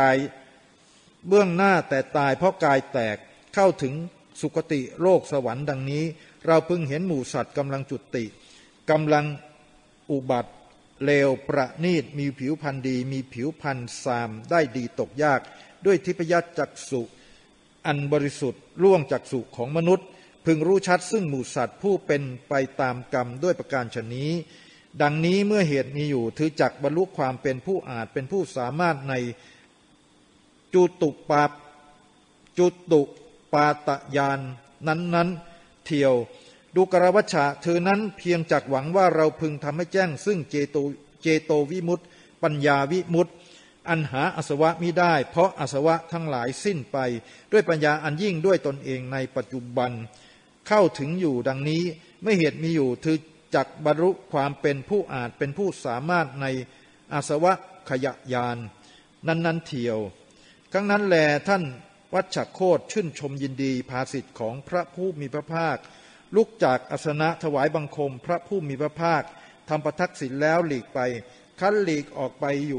ตายเพราะกายแตกเข้าถึงสุคติโลกสวรรค์ดังนี้เราพึงเห็นหมู่สัตว์กำลังจุติกำลังอุบัติเลวประณีตมีผิวพรรณดีมีผิวพรรณซามได้ดีตกยากด้วยทิพยจักษุอันบริสุทธิ์ล่วงจักษุของมนุษย์พึงรู้ชัดซึ่งหมู่สัตว์ผู้เป็นไปตามกรรมด้วยประการฉะนี้ดังนี้เมื่อเหตุมีอยู่ถือจักบรรลุความเป็นผู้อาจเป็นผู้สามารถในจุตุปาตญาณนั้นเที่ยวดูกรวัชชะเธอนั้นเพียงจักหวังว่าเราพึงทำให้แจ้งซึ่งเจโตวิมุตติปัญญาวิมุตติอันหาอาสวะมิได้เพราะอาสวะทั้งหลายสิ้นไปด้วยปัญญาอันยิ่งด้วยตนเองในปัจจุบันเข้าถึงอยู่ดังนี้เมื่อเหตุมีอยู่ถือจักบรรลุความเป็นผู้อาจเป็นผู้สามารถในอาสวะขยญาณนั้นเที่ยวครั้งนั้นแลท่านวัชโคตชื่นชมยินดีภาสิทธิ์ของพระผู้มีพระภาคลุกจากอาสนะถวายบังคมพระผู้มีพระภาคทำประทักษิณแล้วหลีกไปคันหลีกออกไปอยู่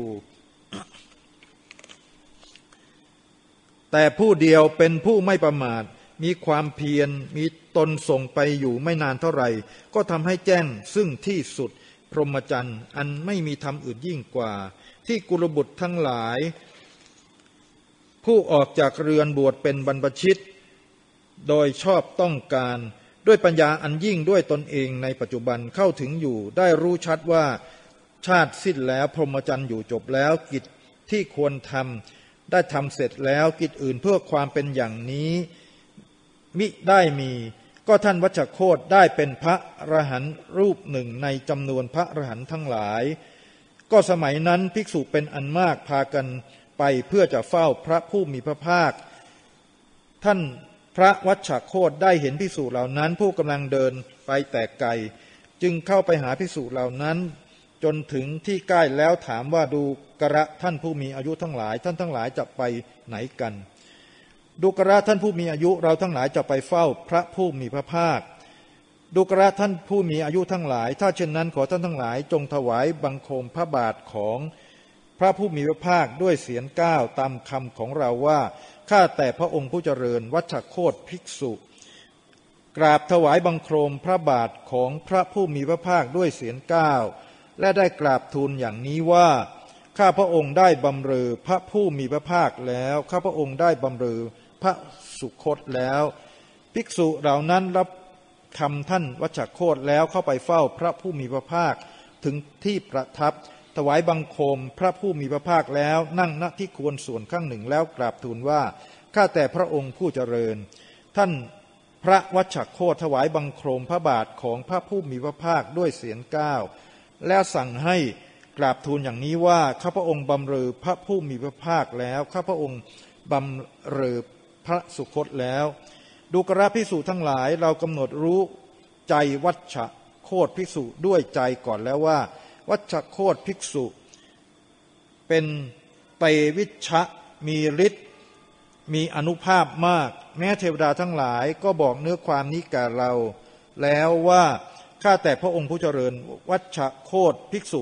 แต่ผู้เดียวเป็นผู้ไม่ประมาทมีความเพียรมีตนส่งไปอยู่ไม่นานเท่าไหร่ก็ทำให้แจ้งซึ่งที่สุดพรหมจรรย์อันไม่มีธรรมอื่นยิ่งกว่าที่กุลบุตรทั้งหลายผู้ออกจากเรือนบวชเป็นบรรพชิตโดยชอบต้องการด้วยปัญญาอันยิ่งด้วยตนเองในปัจจุบันเข้าถึงอยู่ได้รู้ชัดว่าชาติสิ้นแล้วพรหมจรรย์อยู่จบแล้วกิจที่ควรทำได้ทำเสร็จแล้วกิจอื่นเพื่อความเป็นอย่างนี้มิได้มีก็ท่านวัชโคตได้เป็นพระอรหันต์รูปหนึ่งในจำนวนพระอรหันต์ทั้งหลายก็สมัยนั้นภิกษุเป็นอันมากพากันไปเพื่อจะเฝ้าพระผู้มีพระภาคท่านพระวัชโคตได้เห็นภิกษุเหล่านั้นผู้กำลังเดินไปแต่ไกลจึงเข้าไปหาภิกษุเหล่านั้นจนถึงที่ใกล้แล้วถามว่าดูกระท่านผู้มีอายุทั้งหลายท่านทั้งหลายจะไปไหนกันดูกระท่านผู้มีอายุเราทั้งหลายจะไปเฝ้าพระผู้มีพระภาคดูกระท่านผู้มีอายุทั้งหลายถ้าเช่นนั้นขอท่านทั้งหลายจงถวายบังคมพระบาทของพระผู้มีพระภาคด้วยเสียงก้าวตามคำของเราว่าข้าแต่พระองค์ผู้เจริญวัชโคตภิกษุกราบถวายบังคมพระบาทของพระผู้มีพระภาคด้วยเสียงก้าวและได้กราบทูลอย่างนี้ว่าข้าพระองค์ได้บำเรอพระผู้มีพระภาคแล้วข้าพระองค์ได้บำเรอพระสุคตแล้วภิกษุเหล่านั้นรับคำท่านวัชโคตแล้วเข้าไปเฝ้าพระผู้มีพระภาคถึงที่ประทับถวายบังคมพระผู้มีพระภาคแล้วนั่งณที่ควรส่วนข้างหนึ่งแล้วกราบทูลว่าข้าแต่พระองค์ผู้เจริญท่านพระวัชโคตถวายบังคมพระบาทของพระผู้มีพระภาคด้วยเสียงก้าวแล้วสั่งให้กราบทูลอย่างนี้ว่าข้าพระองค์บำเรอพระผู้มีพระภาคแล้วข้าพระองค์บำเรอพระสุคตแล้วดูกระภิกษุทั้งหลายเรากำหนดรู้ใจวัชโคตภิกษุด้วยใจก่อนแล้วว่าวัชโคตภิกษุเป็นเตวิชชะมีฤทธิ์มีอานุภาพมากแม้เทวดาทั้งหลายก็บอกเนื้อความนี้แก่เราแล้วว่าข้าแต่พระองค์ผู้เจริญวัชโคตภิกษุ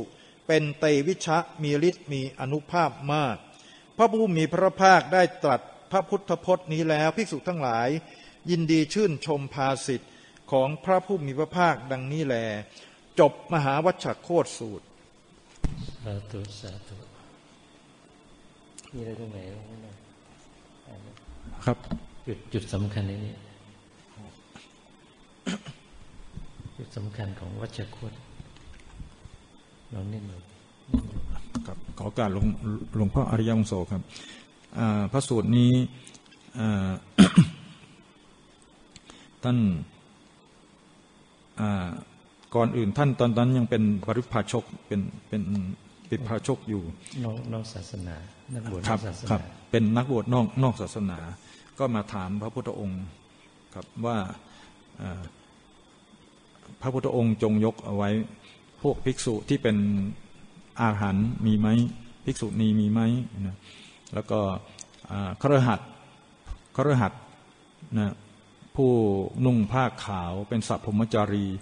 เป็นเตวิชะมีฤทธิ์มีอานุภาพมากพระผู้มีพระภาคได้ตรัสพระพุทธพจน์นี้แล้วภิกษุทั้งหลายยินดีชื่นชมภาษิตของพระผู้มีพระภาคดังนี้แลจบมหาวัชชโคตสูตรสาธุสาธุมีอะไรตรงไหนครับจุดสำคัญในนี้จุดสำคัญของวัชโคตลองนิดหนึ่งครับขอการหลวงพ่ออริยวงโสครับพระสูตรนี้ท่านก่อนอื่นท่านตอนนั้นยังเป็นปริพาชกเป็นปิพาชกอยู่นอกศาสนานักบวชนอกศาสนาเป็นนักบวชนอกศาสนาก็มาถามพระพุทธองค์ครับว่าพระพุทธองค์จงยกเอาไว้พวกภิกษุที่เป็นอาหารมีไหมภิกษุณีมีไหมนะแล้วก็คฤหัสถ์นะผู้นุ่งผ้าขาวเป็นสัพพมจารี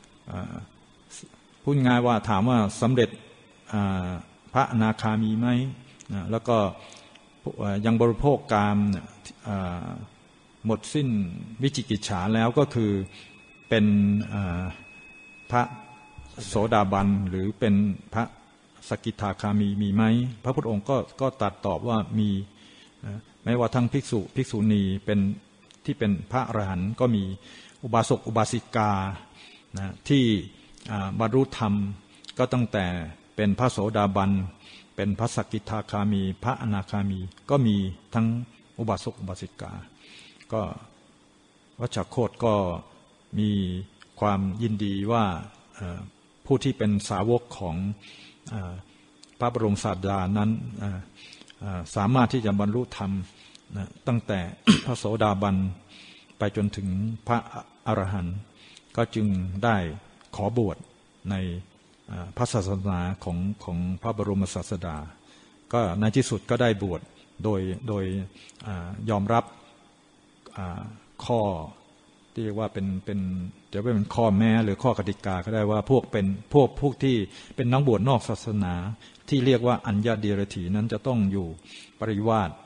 พูดง่ายว่าถามว่าสำเร็จพระอนาคามีไหมนะแล้วก็ยังบริโภคกามหมดสิ้นวิจิกิจฉาแล้วก็คือเป็นพระโสดาบันหรือเป็นพระสกิทาคามีไหมพระพุทธองค์ก็ตรัสตอบว่ามีไม่ว่าทั้งภิกษุภิกษุณีเป็นที่เป็นพระอรหันต์ก็มีอุบาสกอุบาสิกานะที่บรรลุธรรมก็ตั้งแต่เป็นพระโสดาบันเป็นพระสกิทาคามีพระอนาคามีก็มีทั้งอุบาสกอุบาสิกาก็วัชโคตก็มีความยินดีว่าผู้ที่เป็นสาวกของพระบรมศาสดานั้นสามารถที่จะบรรลุธรรมตั้งแต่พระโสดาบันไปจนถึงพระอรหันต์ก็จึงได้ขอบวชในพระศาสนาของพระบรมศาสดาก็ในที่สุดก็ได้บวชโดยยอมรับข้อที่เรียกว่าเป็นจะไม่เป็นข้อแม้หรือข้อกติกาก็ได้ว่าพวกที่เป็นนักบวชนอกศาสนาที่เรียกว่าอัญญาเดียรถีนั้นจะต้องอยู่ปริวาส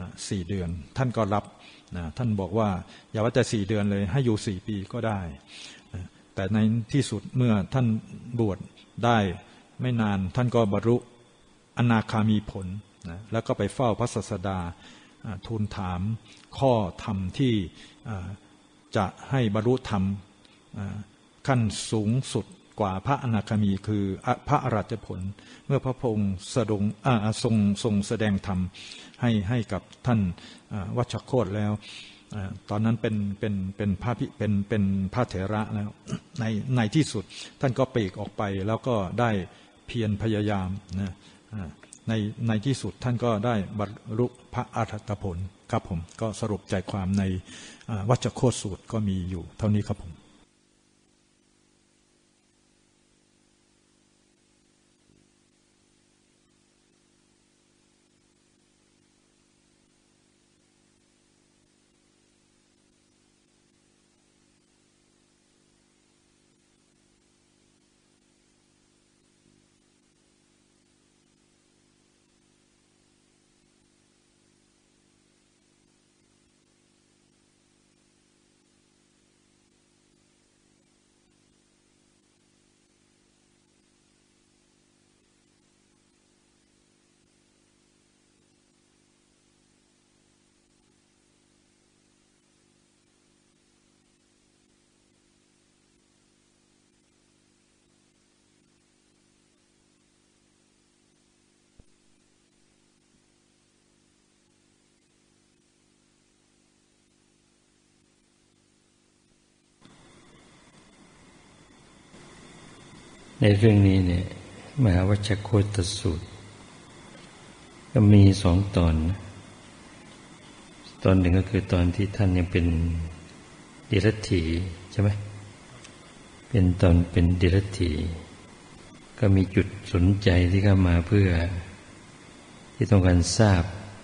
4 เดือนท่านก็รับท่านบอกว่าอย่าว่าแต่4 เดือนเลยให้อยู่4 ปีก็ได้แต่ในที่สุดเมื่อท่านบวชได้ไม่นานท่านก็บรรลุอนาคามีผลแล้วก็ไปเฝ้าพระศาสดาทูลถามข้อธรรมที่จะให้บรรลุธรรมขั้นสูงสุดกว่าพระอนาคามีคือพระอรหัตผลเมื่อพระองค์ทรงแสดงธรรมให้กับท่านวัชโคตแล้วตอนนั้นเป็นพระเถระแล้วในที่สุดท่านก็ปลีกออกไปแล้วก็ได้เพียรพยายามนะในที่สุดท่านก็ได้บรรลุพระอรหัตผลครับผมก็สรุปใจความในวัชโคตสูตรก็มีอยู่เท่านี้ครับผมในเรื่องนี้เนี่ยมหาวัชโคตสูตรก็มี2 ตอนนะตอนหนึ่งก็คือตอนที่ท่านยังเป็นเดรัจฉีใช่ไหมเป็นตอนเป็นเดรัจฉีก็มีจุดสนใจที่เข้ามาเพื่อที่ต้องการทราบ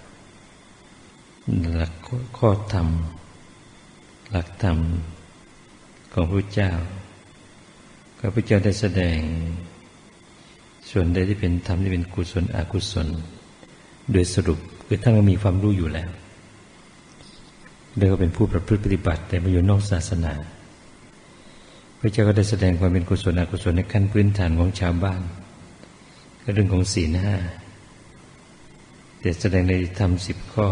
หลักข้อธรรมหลักธรรมของพระเจ้าพระพุทธเจ้าได้แสดงสส่วนใดที่เป็นธรรมที่เป็นกุศลอกุศลโดยสรุปคือท่านก็มีความรู้อยู่แล้วแล้วก็เป็นผู้ประพฤติปฏิบัติแต่มาอยู่นอกศาสนาพระเจ้าก็ได้แสดงความเป็นกุศลอกุศลในขั้นพื้นฐานของชาวบ้านก็เรื่องของศีลห้าแต่แสดงในธรรม10 ข้อ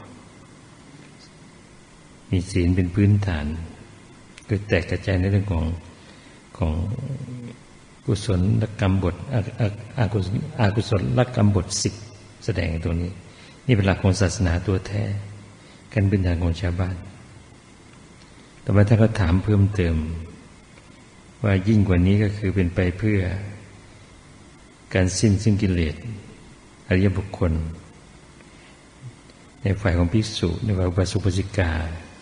มีศีลเป็นพื้นฐานก็แตกกระจายในเรื่องของกุศลกรรมบทอกุศลกรรมบท10แสดงตัวนี้นี่เป็นหลักของศาสนาตัวแท้การพื้นฐานของชาวบ้านต่อมาท่านก็ถามเพิ่มเติมว่ายิ่งกว่านี้ก็คือเป็นไปเพื่อการสิ้นซึ่งกิเลสอริยบุคคลในฝ่ายของภิกษุในฝ่ายอุบาสกอุบาสิกา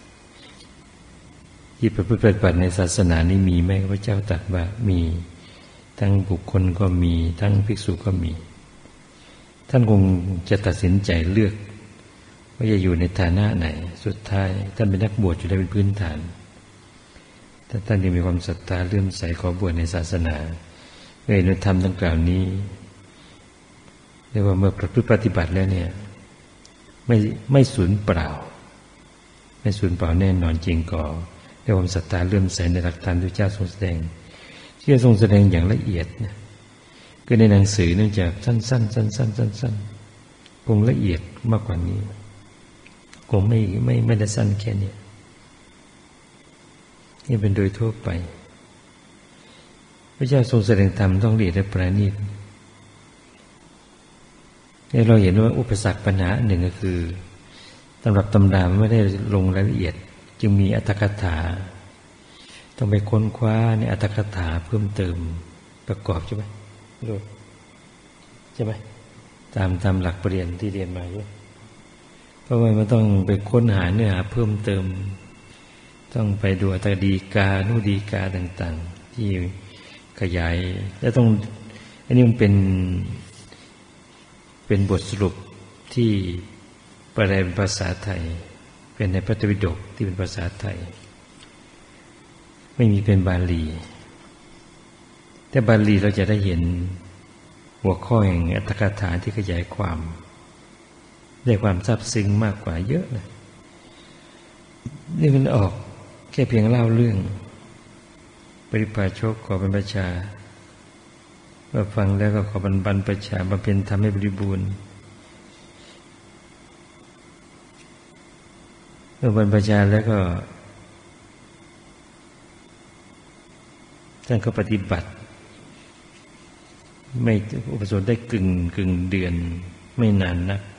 ที่ประพฤติปฏิบัติในศาสนานี้มีไหมพระเจ้าตรัสว่ามีทั้งบุคคลก็มีทั้งภิกษุก็มีท่านคงจะตัดสินใจเลือกว่าจะอยู่ในฐานะไหนสุดท้ายท่านเป็นนักบวชอยู่ได้เป็นพื้นฐานแต่ท่านยังมีความศรัทธาเลื่อมใสขอบวชในศาสนาเมื่อเห็นธรรมดังกล่าวนี้เรียกว่าเมื่อประพฤติปฏิบัติแล้วเนี่ยไม่สูญเปล่าไม่สูญเปล่าแน่นอนจริงก่อด้วยความศรัทธาเลื่อมใสในหลักธรรมที่พระเจ้าทรงแสดงที่ทรงแสดงอย่างละเอียดนะก็ในหนังสือเนื่องจากสั้นคงละเอียดมากกว่านี้คงไม่ได้สั้นแค่นี้นี่เป็นโดยทั่วไปพระเจ้าทรงแสดงธรรมต้องละเอียดและประณีตเราเห็นว่าอุปสรรคปัญหาหนึ่งก็คือตำรับตำราไม่ได้ลงรายละเอียดจึงมีอรรถกถาต้องไปค้นคว้าในอรรถกถาเพิ่มเติมประกอบใช่ไหมใช่ไหมตามหลักปริญญาที่เรียนมาอยู่เพราะว่ามันต้องไปค้นหาเนื้อหาเพิ่มเติมต้องไปดูอัตถดีกานุดีกาต่างๆที่ขยายแล้วต้องอันนี้มันเป็นบทสรุปที่แปลเป็นภาษาไทยเป็นในพระไตรปิฎกที่เป็นภาษาไทยไม่มีเป็นบาลีแต่บาลีเราจะได้เห็นหัวข้อแห่งอรรถกถาที่ขยายความได้ความซาบซึ้งมากกว่าเยอะเลยนี่มันออกแค่เพียงเล่าเรื่องปริพาชกขอบรรพชาว่าฟังแล้วก็ขอบรรพชาบำเพ็ญทำให้บริบูรณ์เมื่อบรรพชาแล้วก็ท่านก็ปฏิบัติไม่อุปสมบทได้กึ่งเดือนไม่นานนัก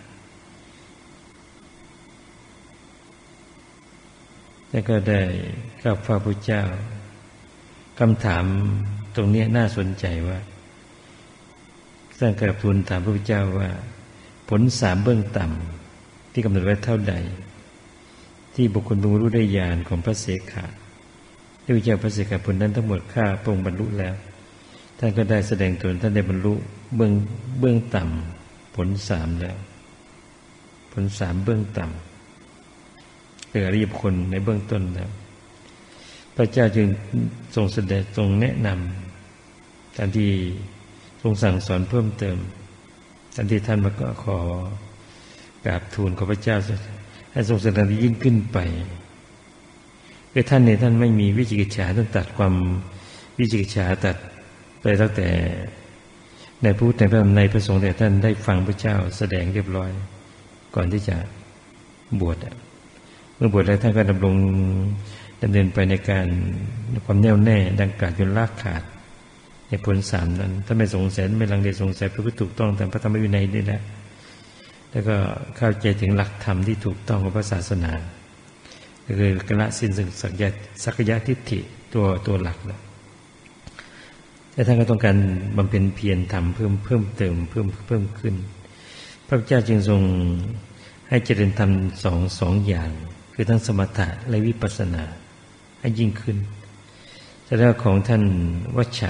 แล้วก็ได้เข้าเฝ้าพระเจ้าคำถามตรงนี้น่าสนใจว่าท่านกราบทูลถามพระพุทธเจ้าว่าผล3เบื้องต่ำที่กำหนดไว้เท่าใดที่บุคคลบรรลุได้ญาณของพระเสขะที่พระเจ้าพระเสขะผลนั้นทั้งหมดข้าพระองค์บรรลุแล้วท่านก็ได้แสดงตนท่านได้บรรลุเบื้องต่ำผล3แล้วผล3เบื้องต่ำเป็นอริยบุคคลในเบื้องต้นแล้วพระเจ้าจึงทรงแสดงทรงแนะนำตามที่ทรงสั่งสอนเพิ่มเติมตามที่ท่านมาก็ขอกราบทูลขอพระเจ้าให้ทรงแสดงที่ยิ่งขึ้นไปคือท่านเนี่ยท่านไม่มีวิจิกิจฉาท่านตัดความวิจิกิจฉาตัดไปตั้งแต่ในพระพุทธในพระธรรมในพระสงฆ์แต่ท่านได้ฟังพระเจ้าแสดงเรียบร้อยก่อนที่จะบวชเมื่อบวชแล้วท่านก็ดำเนินไปในการความแน่วแน่ดังกล่าวจนลากขาดในผล3นั้นถ้าไม่สงสัยไม่ลังเลสงสัยพระพุทธถูกต้องตามพระธรรมวินัยนี่แหละแล้วก็เข้าใจถึงหลักธรรมที่ถูกต้องของพระศาสนาก็คือกละสิ้นสักยะทิฏฐิตัวหลักแล้วแต่ท่านก็ต้องการบำเพ็ญเพียรทำเพิ่มเติมเพิ่มขึ้นพระพุทธเจ้าจึงทรงให้เจริญธรรมสองอย่างคือทั้งสมถะและวิปัสสนาให้ยิ่งขึ้นแต่แล้วของท่านวัช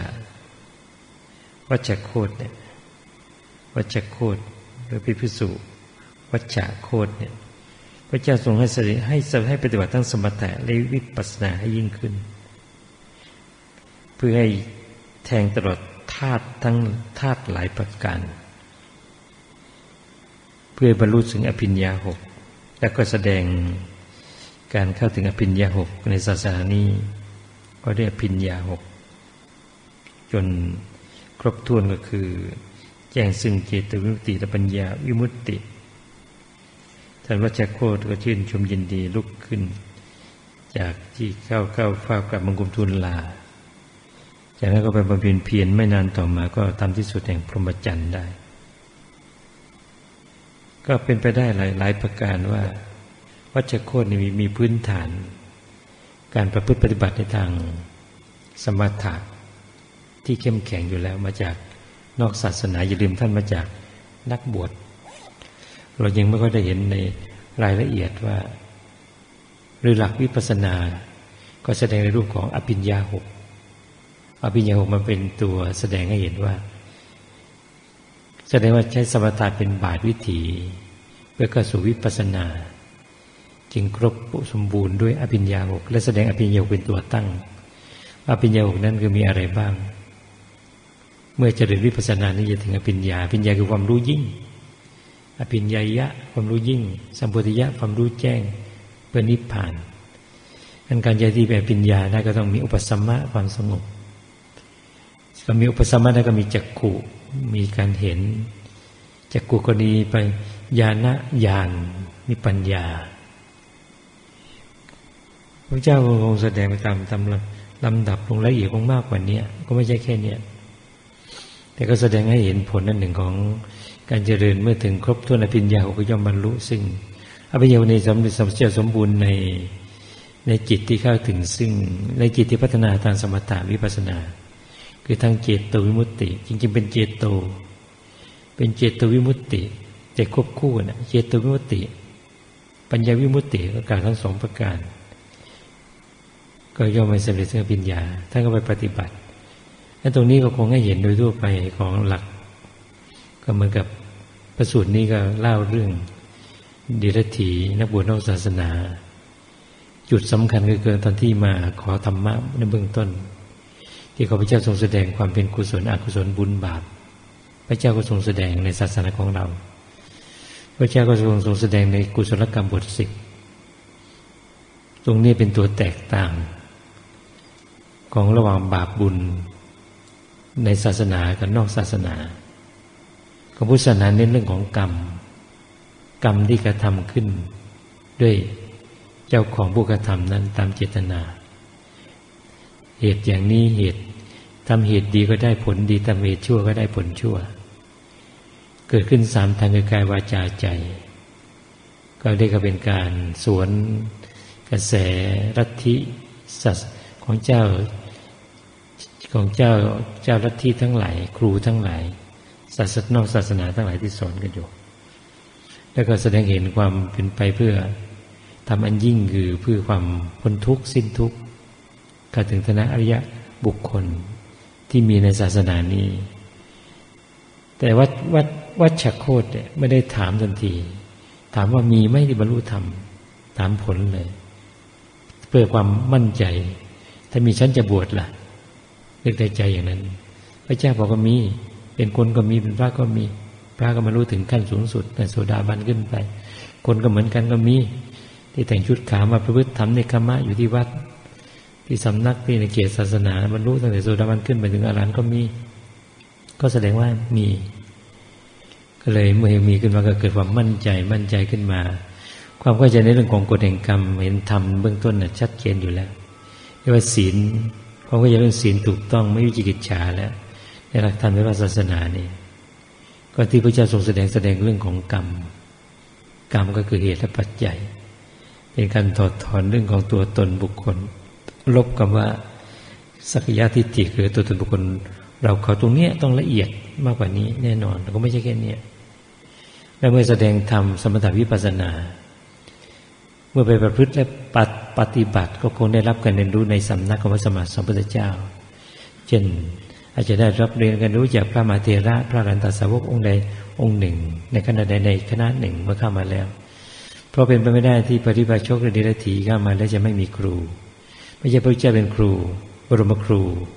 โคตเนี่ยวัชโคตหรือภิกษุวัชโคตเนี่ยพระเจ้าทรงให้ปฏิบัติทั้งสมถะและวิปัสสนาให้ยิ่งขึ้นเพื่อให้แทงตลอดธาตุหลายประการเพื่อบรรลุถึงอภิญญาหกแล้วก็แสดงการเข้าถึงอภิญญาหกในศาสนานี้ก็ได้อภิญญาหกจนครบถ้วนก็คือแจ้งซึ่งเจตวิมุตติและปัญญาวิมุตติท่านวัชโคตก็ชื่นชมยินดีลุกขึ้นจากที่เข้าเฝ้ากราบบังคมทูลลาจากนั้นก็ไปบำเพ็ญเพียรไม่นานต่อมาก็ทำที่สุดแห่งพรหมจรรย์ได้ก็เป็นไปได้หลายประการว่าวัชโคตนี่มีพื้นฐานการประพฤติปฏิบัติในทางสมถะที่เข้มแข็งอยู่แล้วมาจากนอกศาสนาอย่าลืมท่านมาจากนักบวชเรายังไม่ค่อยได้เห็นในรายละเอียดว่าหรือหลักวิปัสสนาก็แสดงในรูปของอภิญญาหกอภิญญาหกมันเป็นตัวแสดงให้เห็นว่าแสดงว่าใช้สมถะเป็นบาทวิถีเพื่อเข้าสู่วิปัสสนาจึงครบสมบูรณ์ด้วยอภิญญาหกและแสดงอภิญญาหกเป็นตัวตั้งอภิญญาหกนั้นคือมีอะไรบ้างเมื่อเจริญวิปัสสนานี้จะถึงอภิญญาคือความรู้ยิ่งอภิญญายะความรู้ยิ่งสัมโพธิยะความรู้แจ้งเพื่อนิพพานการจะที่เป็นอภิญญาได้ก็ต้องมีอุปสัมมะความสงบก็มีอุปสัมมะได้ก็มีจักขุมีการเห็นจักขุก็ดีไปญาณญาณมีปัญญาพระเจ้าทรงแสดงไปตามลำดับลงละเอียดมากกว่านี้ก็ไม่ใช่แค่นี้แต่ก็แสดงให้เห็นผลนั่นหนึ่งของการเจริญเมื่อถึงครบถ้วนอภิญญาก็ย่อมบรรลุซึ่งอภิญญาในสำเร็จสมบูรณ์ในจิตที่เข้าถึงซึ่งในจิตที่พัฒนาทางสมถะวิปัสสนาคือทางเจโตวิมุตติจริงๆเป็นเจโตวิมุตติแต่ควบคู่นะเจโตวิมุตติปัญญาวิมุตติก็การทั้งสองประการก็ย่อมไม่สำเร็จซึ่งอภิญญาท่านก็ไปปฏิบัติและตรงนี้ก็คงให้เห็นโดยทั่วไปของหลักก็เหมือนกับพระสูตรนี้ก็เล่าเรื่องเดรัจฉีนักบวชนอกศาสนาจุดสำคัญก็คือตอนที่มาขอธรรมะในเบื้องต้นที่พระเจ้าทรงแสดงความเป็นกุศลอกุศลบุญบาปพระเจ้าก็ทรงแสดงในศาสนาของเราพระเจ้าก็ทรงแสดงในกุศลกรรมบท10ตรงนี้เป็นตัวแตกต่างของระหว่างบาปบุญในศาสนากับนอกศาสนาของพุทธศาสนาเน้นเรื่องของกรรมที่กระทำขึ้นด้วยเจ้าของผู้กระทำนั้นตามเจตนาเหตุอย่างนี้เหตุทำเหตุดีก็ได้ผลดีทำเหตุชั่วก็ได้ผลชั่วเกิดขึ้น3ทางคือกายวาจาใจก็ได้ก็เป็นการสวนกระแสลัทธิของเจ้าลัทธิทั้งหลายครูทั้งหลายนอกศาสนาทั้งหลายที่สอนกันอยู่แล้วก็แสดงเห็นความเป็นไปเพื่อทำอันยิ่งคือเพื่อความพ้นทุกข์สิ้นทุกข์เข้าถึงฐานะอริยบุคคลที่มีในศาสนานี้แต่วัชโคตเนี่ยไม่ได้ถามทันทีถามว่ามีไหมที่บรรลุธรรมถามผลเลยเพื่อความมั่นใจถ้ามีฉันจะบวชล่ะนึกในใจอย่างนั้นพระเจ้าบอกว่ามีเป็นคนก็มีเป็นพระก็มีพระก็มารู้ถึงขั้นสูงสุดแต่โสดาบันขึ้นไปคนก็เหมือนกันก็มีที่แต่งชุดขาวมาประพฤติธรรมในคัมมะอยู่ที่วัดที่สำนักที่ในเขตศาสนาบรรลุตั้งแต่โสดาบันขึ้นไปถึงอรหันต์ก็มีก็แสดงว่ามีก็เลยเมื่อมีขึ้นมาก็เกิดความมั่นใจขึ้นมาความเข้าใจในเรื่องของกฎแห่งกรรมเห็นธรรมเบื้องต้นน่ะชัดเจนอยู่แล้วเรียกว่าศีลความเข้าใจเรื่องศีลถูกต้องไม่วิจิกิจฉาแล้วในหลักธรรมในพระศาสนานี่ก็ที่พระเจ้าทรงแสดงเรื่องของกรรมก็คือเหตุและปัจจัยเป็นการถอดถอนเรื่องของตัวตนบุคคลลบกับว่าสักยะทิฏฐิคือตัวตนบุคคลเราเขาตรงนี้ต้องละเอียดมากกว่านี้แน่นอนแต่ก็ไม่ใช่แค่นี้และเมื่อแสดงธรรมสมถะวิปัสสนาเมื่อไปประพฤติและปฏิบัติก็คงได้รับการเรียนรู้ในสำนักของพระสัมมาสัมพุทธเจ้าเช่นอาจจะได้รับเรียนกันรู้จากพระมหาเถระพระอรหันตสาวกองค์ใดองค์หนึ่งในคณะใดในคณะหนึ่งเมื่อเข้ามาแล้วเพราะเป็นไปไม่ได้ที่ปฏิบัติชกหรือเดรัจฉีเข้ามาแล้วจะไม่มีครูไม่ใช่พระเจ้าเป็นครูบรมครู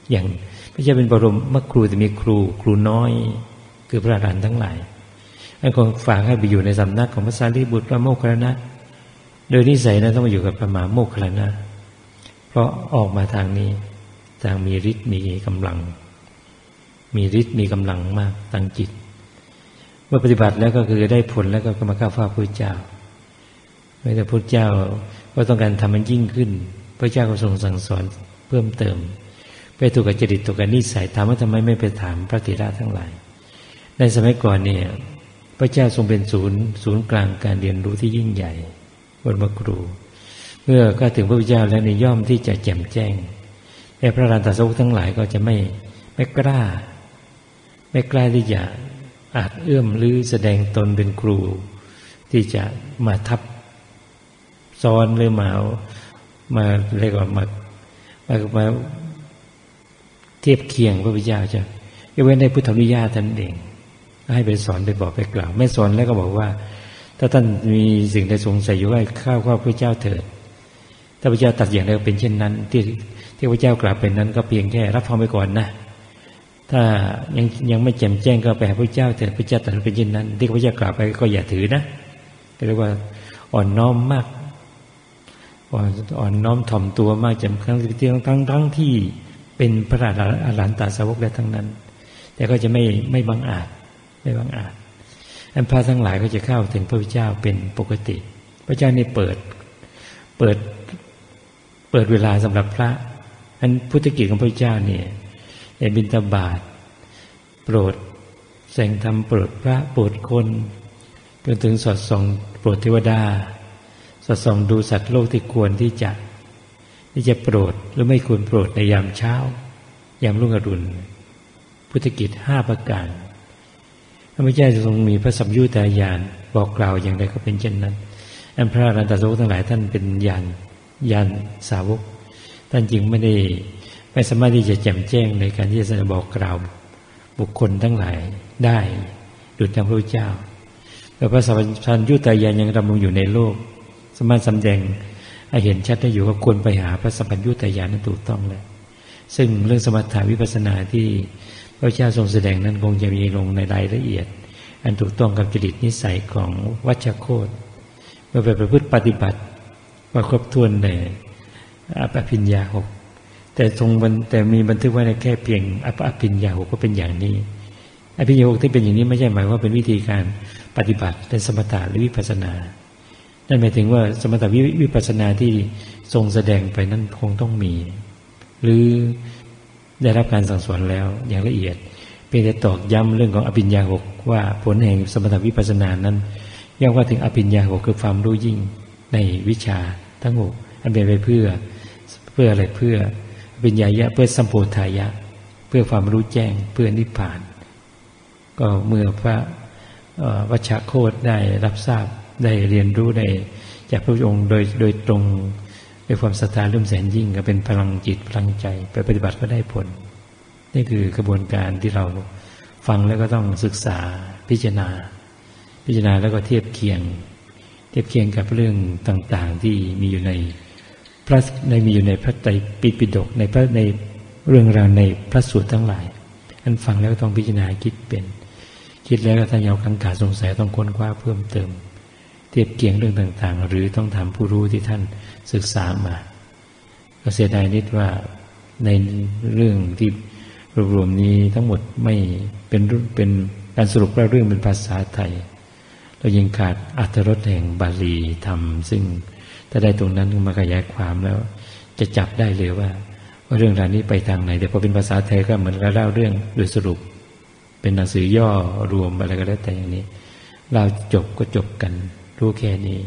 อย่างไม่ใช่เป็นบรมครูแต่มีครูน้อยคือพระอรหันต์ทั้งหลายไอ้คนฝากให้ไปอยู่ในสำนักของพระสารีบุตรพระโมคคัลลานะโดยนิสัยนั้นต้องมาอยู่กับพระมหาโมคคัลลานะเพราะออกมาทางนี้ทางมีฤทธิ์มีกำลังมีฤทธิ์มีกำลังมากทางจิตเมื่อปฏิบัติแล้วก็คือได้ผลแล้วก็มาเข้าเฝ้าพระเจ้าไม่แต่พระเจ้าก็ต้องการทำมันยิ่งขึ้นพระเจ้าก็ทรงสั่งสอนเพิ่มเติมไปถูกกับจริตถูกกับนิสัยถามว่าทำไมไม่ไปถามพระธิดาทั้งหลายในสมัยก่อนเนี่ยพระเจ้าทรงเป็นศูนย์กลางการเรียนรู้ที่ยิ่งใหญ่บนมครูเมื่อก็ถึงพระพุทธเจ้าแล้วในย่อมที่จะแจ่มแจ้งแต่พระอรหันตสาวกทั้งหลายก็จะไม่กล้าที่จะอาจเอื้อมหรือแสดงตนเป็นครูที่จะมาทับซ้อนหรือมาเรียกว่ามาเทียบเคียงพระพุทธเจ้าจะยกเว้นในพุทธอนุญาตท่านเองให้ไปสอนไปบอกไปกล่าวไม่สอนแล้วก็บอกว่าถ้าท่านมีสิ่งใดสงสัยอยู่ว่าข้าพระเจ้าเถิดถ้าพระเจ้าตัดอย่างใดเป็นเช่นนั้นที่พระเจ้ากล่าวเป็นนั้นก็เพียงแค่รับฟังไปก่อนนะถ้ายังไม่แจ่มแจ้งก็ไปหาพระเจ้าเถิดพระเจ้าตรัสเป็นเช่นนั้นที่พระเจ้ากล่าวไปก็อย่าถือนะเรียกว่าอ่อนน้อมมากอ่อนน้อมถ่อมตัวมากจำครั้งทั้งที่เป็นพระอรหันตสาวกได้ทั้งนั้นแต่ก็จะไม่บังอาจอันพระทั้งหลายก็จะเข้าถึงพระพุทธเจ้าเป็นปกติพระเจ้านี่เปิดเวลาสำหรับพระอันพุทธกิจของพระเจ้าเนี่ยในบิณฑบาตโปรดแสงธรรมโปรดพระโปรดคนจนถึงสอดส่องโปรดเทวดาสอดส่องดูสัตว์โลกที่ควรที่จะโปรดหรือไม่ควรโปรดในยามเช้ายามรุ่งอรุณพุทธกิจ5ประการพระพุทธเจ้าทรงมีพระสัมยุญญาญาณบอกกล่าวอย่างไรก็เป็นเช่นนั้นอันพระอรหันตสาวกทั้งหลายท่านเป็นญาณสาวกท่านจึงไม่สามารถที่จะแจ่มแจ้งในการที่จะบอกกล่าวบุคคลทั้งหลายได้ดุจดังพระพุทธเจ้าแต่พระสัมยุญญาญาณยังดำรงอยู่ในโลกสามารถแสดงให้เห็นชัดได้อยู่ว่าควรไปหาพระสัมยุญญาญาณนั้นถูกต้องแล้วซึ่งเรื่องสมถะวิปัสสนาที่พระเจ้าทรงแสดงนั้นคงจะมีลงในรายละเอียดอันถูกต้องกับจริตนิสัยของวัชโคตเมื่อไปประพฤติปฏิบัติว่าครบถ้วนในอภิญญา6แต่มีบันทึกไว้ในแค่เพียงอภิญญา6ก็เป็นอย่างนี้อภิญญา6ที่เป็นอย่างนี้ไม่ใช่หมายว่าเป็นวิธีการปฏิบัติเป็นสมถะหรือวิปัสสนานั่นหมายถึงว่าสมถะวิปัสสนาที่ทรงแสดงไปนั้นคงต้องมีหรือได้รับการสั่งสอนแล้วอย่างละเอียดเพียงแต่ตอกย้ำเรื่องของอภิญญา6ว่าผลแห่งสมถะวิปัสสนานั้นย่อมว่าถึงอภิญญา6คือความรู้ยิ่งในวิชาทั้ง6อันเป็นไปเพื่ออะไรเพื่ออภิญญายะเพื่อสัมโพธายะเพื่อความรู้แจ้งเพื่อนิพพานก็เมื่อพระวัชโคตได้รับทราบได้เรียนรู้ได้จากพระองค์โดยตรงด้วยความศรัทธาเริ่มแสนยิ่งก็เป็นพลังจิตพลังใจไปปฏิบัติก็ได้ผลนี่คือกระบวนการที่เราฟังแล้วก็ต้องศึกษาพิจารณาแล้วก็เทียบเคียงกับเรื่องต่างๆที่มีอยู่ในพระไตรปิฎกในเรื่องราวในพระสูตรทั้งหลายอันฟังแล้วก็ต้องพิจารณาคิดแล้วก็ถ้าเอากังขาสงสัยต้องค้นคว้าเพิ่มเติมเทียบเคียงเรื่องต่างๆหรือต้องถามผู้รู้ที่ท่านศึกษามาก็เสียดายนิดว่าในเรื่องที่รวมนี้ทั้งหมดไม่เป็นการสรุปเรื่องเป็นภาษาไทยเรายังขาดอรรถรสแห่งบาลีธรรมซึ่งถ้าได้ตรงนั้นมาขยายความแล้วจะจับได้เลยว่าเรื่องราวนี้ไปทางไหนแต่พอเป็นภาษาไทยก็เหมือนกับเล่าเรื่องโดยสรุปเป็นหนังสือย่อรวมอะไรก็แล้วแต่อย่างนี้เราจบก็จบกันรู้แค่นี้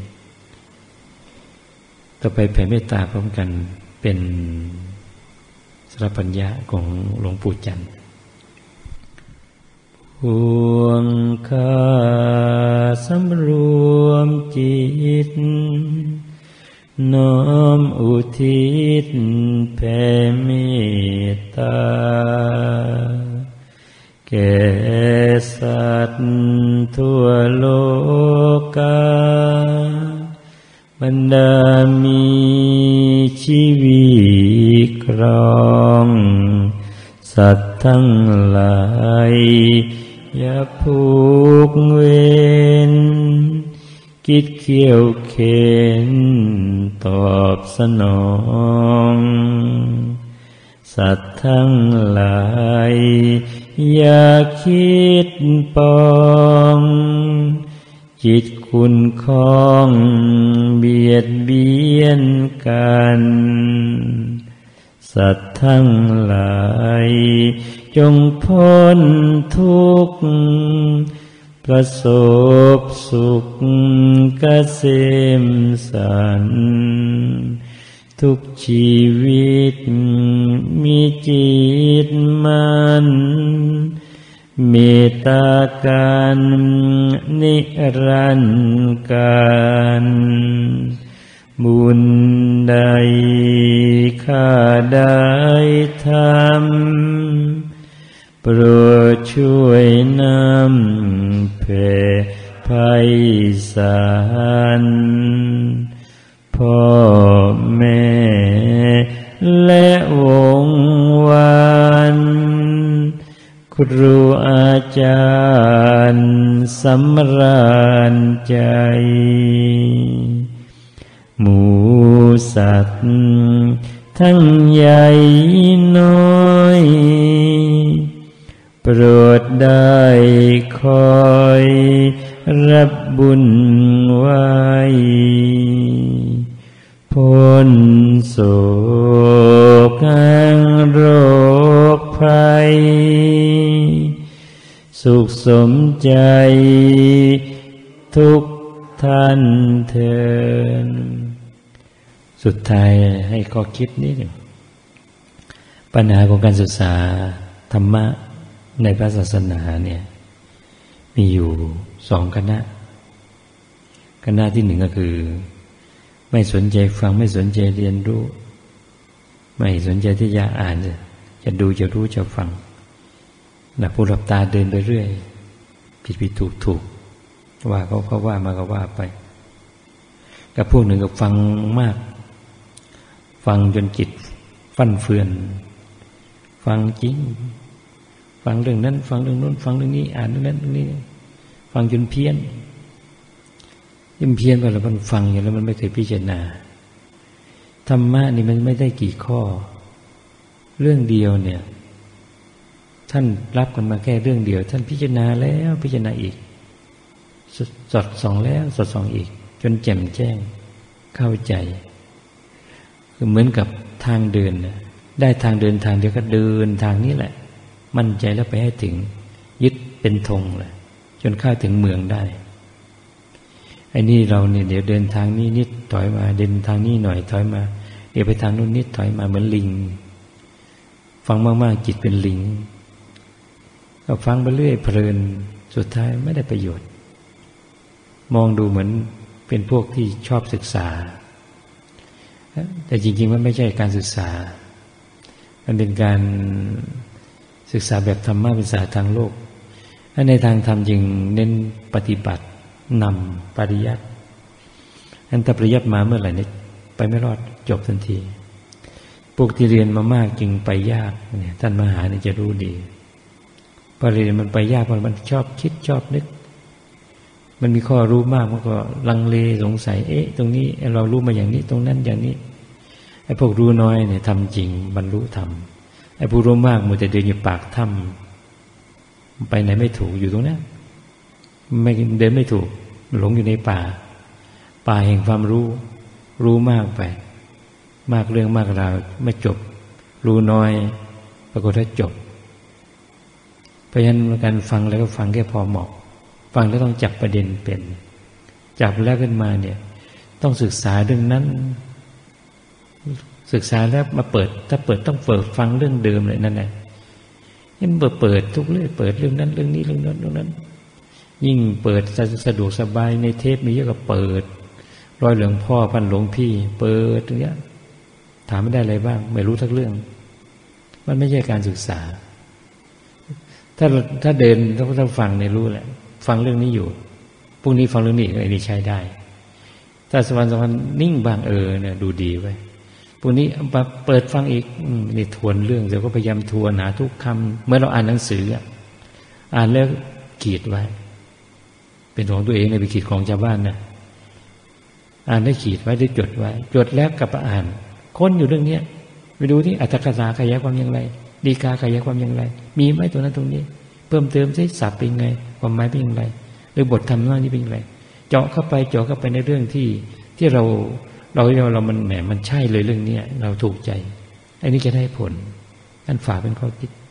ต่อไปแผ่เมตตาพร้อมกันเป็นสรปัญญาของหลวงปู่จันทร์พวงข้าสำรวมจิตน้อมอุทิศแผ่เมตตาแก่สัตว์ทั่วโลกาบรรดามีชีวิตครองสัตว์ทั้งหลายอย่าผูกเวรคิดเคี่ยวเข็นตอบสนองสัตว์ทั้งหลายอย่าคิดปองจิตคุณคองเบียดเบียนกันสัตว์ทั้งหลายจงพ้นทุกข์ประสบสุขเกษมสันต์ทุกชีวิตมีจิตมันเมตตากันนิรันดร์การบุญใดข้าได้ทำโปรดช่วยนำแผ่ไพศาลพ่อแม่และวงวานครูอาจารย์สำราญใจหมูสัตว์ทั้งใหญ่น้อยโปรดได้คอยรับบุญไว้พ้นโศกแห่งโรคภัยสุขสมใจทุกท่านเถิดสุดท้ายให้ข้อคิดนิดหนึ่งปัญหาของการศึกษาธรรมะในพระศาสนาเนี่ยมีอยู่2 คณะที่1ก็คือไม่สนใจฟังไม่สนใจเรียนรู้ไม่สนใจที่จะอ่านจะดูจะรู้จะฟังนะผู้หลับตาเดินไปเรื่อยผิดถูกว่าเขาว่ามาก็ว่าไปกับพวกหนึ่งก็ฟังมากฟังจนจิตฟั่นเฟือนฟังจริงฟังเรื่องนั้นฟังเรื่องโน้นฟังเรื่องนี้อ่านเรื่องนั้นเรื่องนี้ฟังจนเพี้ยนไปแล้วมันฟังอย่างแล้วมันไม่เคยพิจารณาธรรมะนี่มันไม่ได้กี่ข้อเรื่องเดียวเนี่ยท่านรับกันมาแค่เรื่องเดียวท่านพิจารณาแล้วพิจารณาอีกสอดส่องแล้วสอดส่องอีกจนแจ่มแจ้งเข้าใจคือเหมือนกับทางเดินนะได้ทางเดินทางเดียวก็เดินทางนี้แหละมั่นใจแล้วไปให้ถึงยึดเป็นธงเลยจนเข้าถึงเมืองได้ไอ้นี่เราเนี่ยเดี๋ยวเดินทางนี้นิดถอยมาเดินทางนี้หน่อยถอยมาเดี๋ยวไปทางนู้นนิดถอยมาเหมือนลิงฟังมากๆจิตเป็นลิงก็ฟังไปเรื่อยเพลินสุดท้ายไม่ได้ประโยชน์มองดูเหมือนเป็นพวกที่ชอบศึกษาแต่จริงๆมันไม่ใช่การศึกษามันเป็นการศึกษาแบบธรรมะศึกษาทางโลกถ้าในทางธรรมจริงเน้นปฏิบัตินำปริยัติอันถ้าปริยัติมาเมื่อไหร่นี่ไปไม่รอดจบทันทีพวกที่เรียนมามากจึงไปยากเนี่ยท่านมหาเนี่ยจะรู้ดีพอเรียนมันไปยากเพราะมันชอบคิดชอบนึกมันมีข้อรู้มากมันก็ลังเลสงสัยตรงนี้เรารู้มาอย่างนี้ตรงนั้นอย่างนี้ไอ้พวกรู้น้อยเนี่ยทำจริงบรรลุธรรมไอ้ผู้รู้มากมัวแต่เดินอยู่ปากถ้ำไปไหนไม่ถูกอยู่ตรงนั้นไม่เดินไม่ถูกหลงอยู่ในป่าแห่งความรู้มากไปมากเรื่องมากราวไม่จบรู้น้อยปรากฏว่าจบเพราะฉะนั้นการฟังแล้วก็ฟังแค่พอเหมาะฟังแล้วต้องจับประเด็นเป็นจับแล้วขึ้นมาเนี่ยต้องศึกษาเรื่องนั้นศึกษาแล้วมาเปิดถ้าเปิดต้องเปิดฟังเรื่องเดิมเลยนั่นแหละยิ่งเปิดทุกเรื่องเปิดเรื่องนั้นเรื่องนี้เรื่องนั้นยิ่งเปิดสะดวกสบายในเทปมีเยอะก็เปิดร้อยหลวงพ่อพันหลวงพี่เปิดตรงนี้ถามไม่ได้อะไรบ้างไม่รู้ทักเรื่องมันไม่ใช่การศึกษาถ้าเดินต้องฟังในรู้แหละฟังเรื่องนี้อยู่พรุ่งนี้ฟังเรื่องนี้ไอ้นี่ใช้ได้ถ้าสวรรค์นิ่งบางเนี่ยดูดีไว้พวกนี้มาเปิดฟังอีกนี่ทวนเรื่องเดี๋ยวก็พยายามทวนหาทุกคำเมื่อเราอ่านหนังสืออ่านแล้วขีดไว้เป็นของตัวเองในไปขีดของชาวบ้านนะอ่านได้ขีดไว้ได้จดไว้จดแล้วกลับมาอ่านค้นอยู่เรื่องนี้ไปดูที่อัตถกถาขยายความอย่างไรดีกาขยายความอย่างไรมีไหมตัวนั้นตรงนี้เพิ่มเติมใช้ศัพท์เป็นไงความหมายเป็นอย่างไรหรือบทธรรมว่านี้เป็นอย่างไรเจาะเข้าไปในเรื่องที่เรามันแหมมันใช่เลยเรื่องนี้เราถูกใจอันนี้จะได้ผลท่านฝากเป็นข้อคิด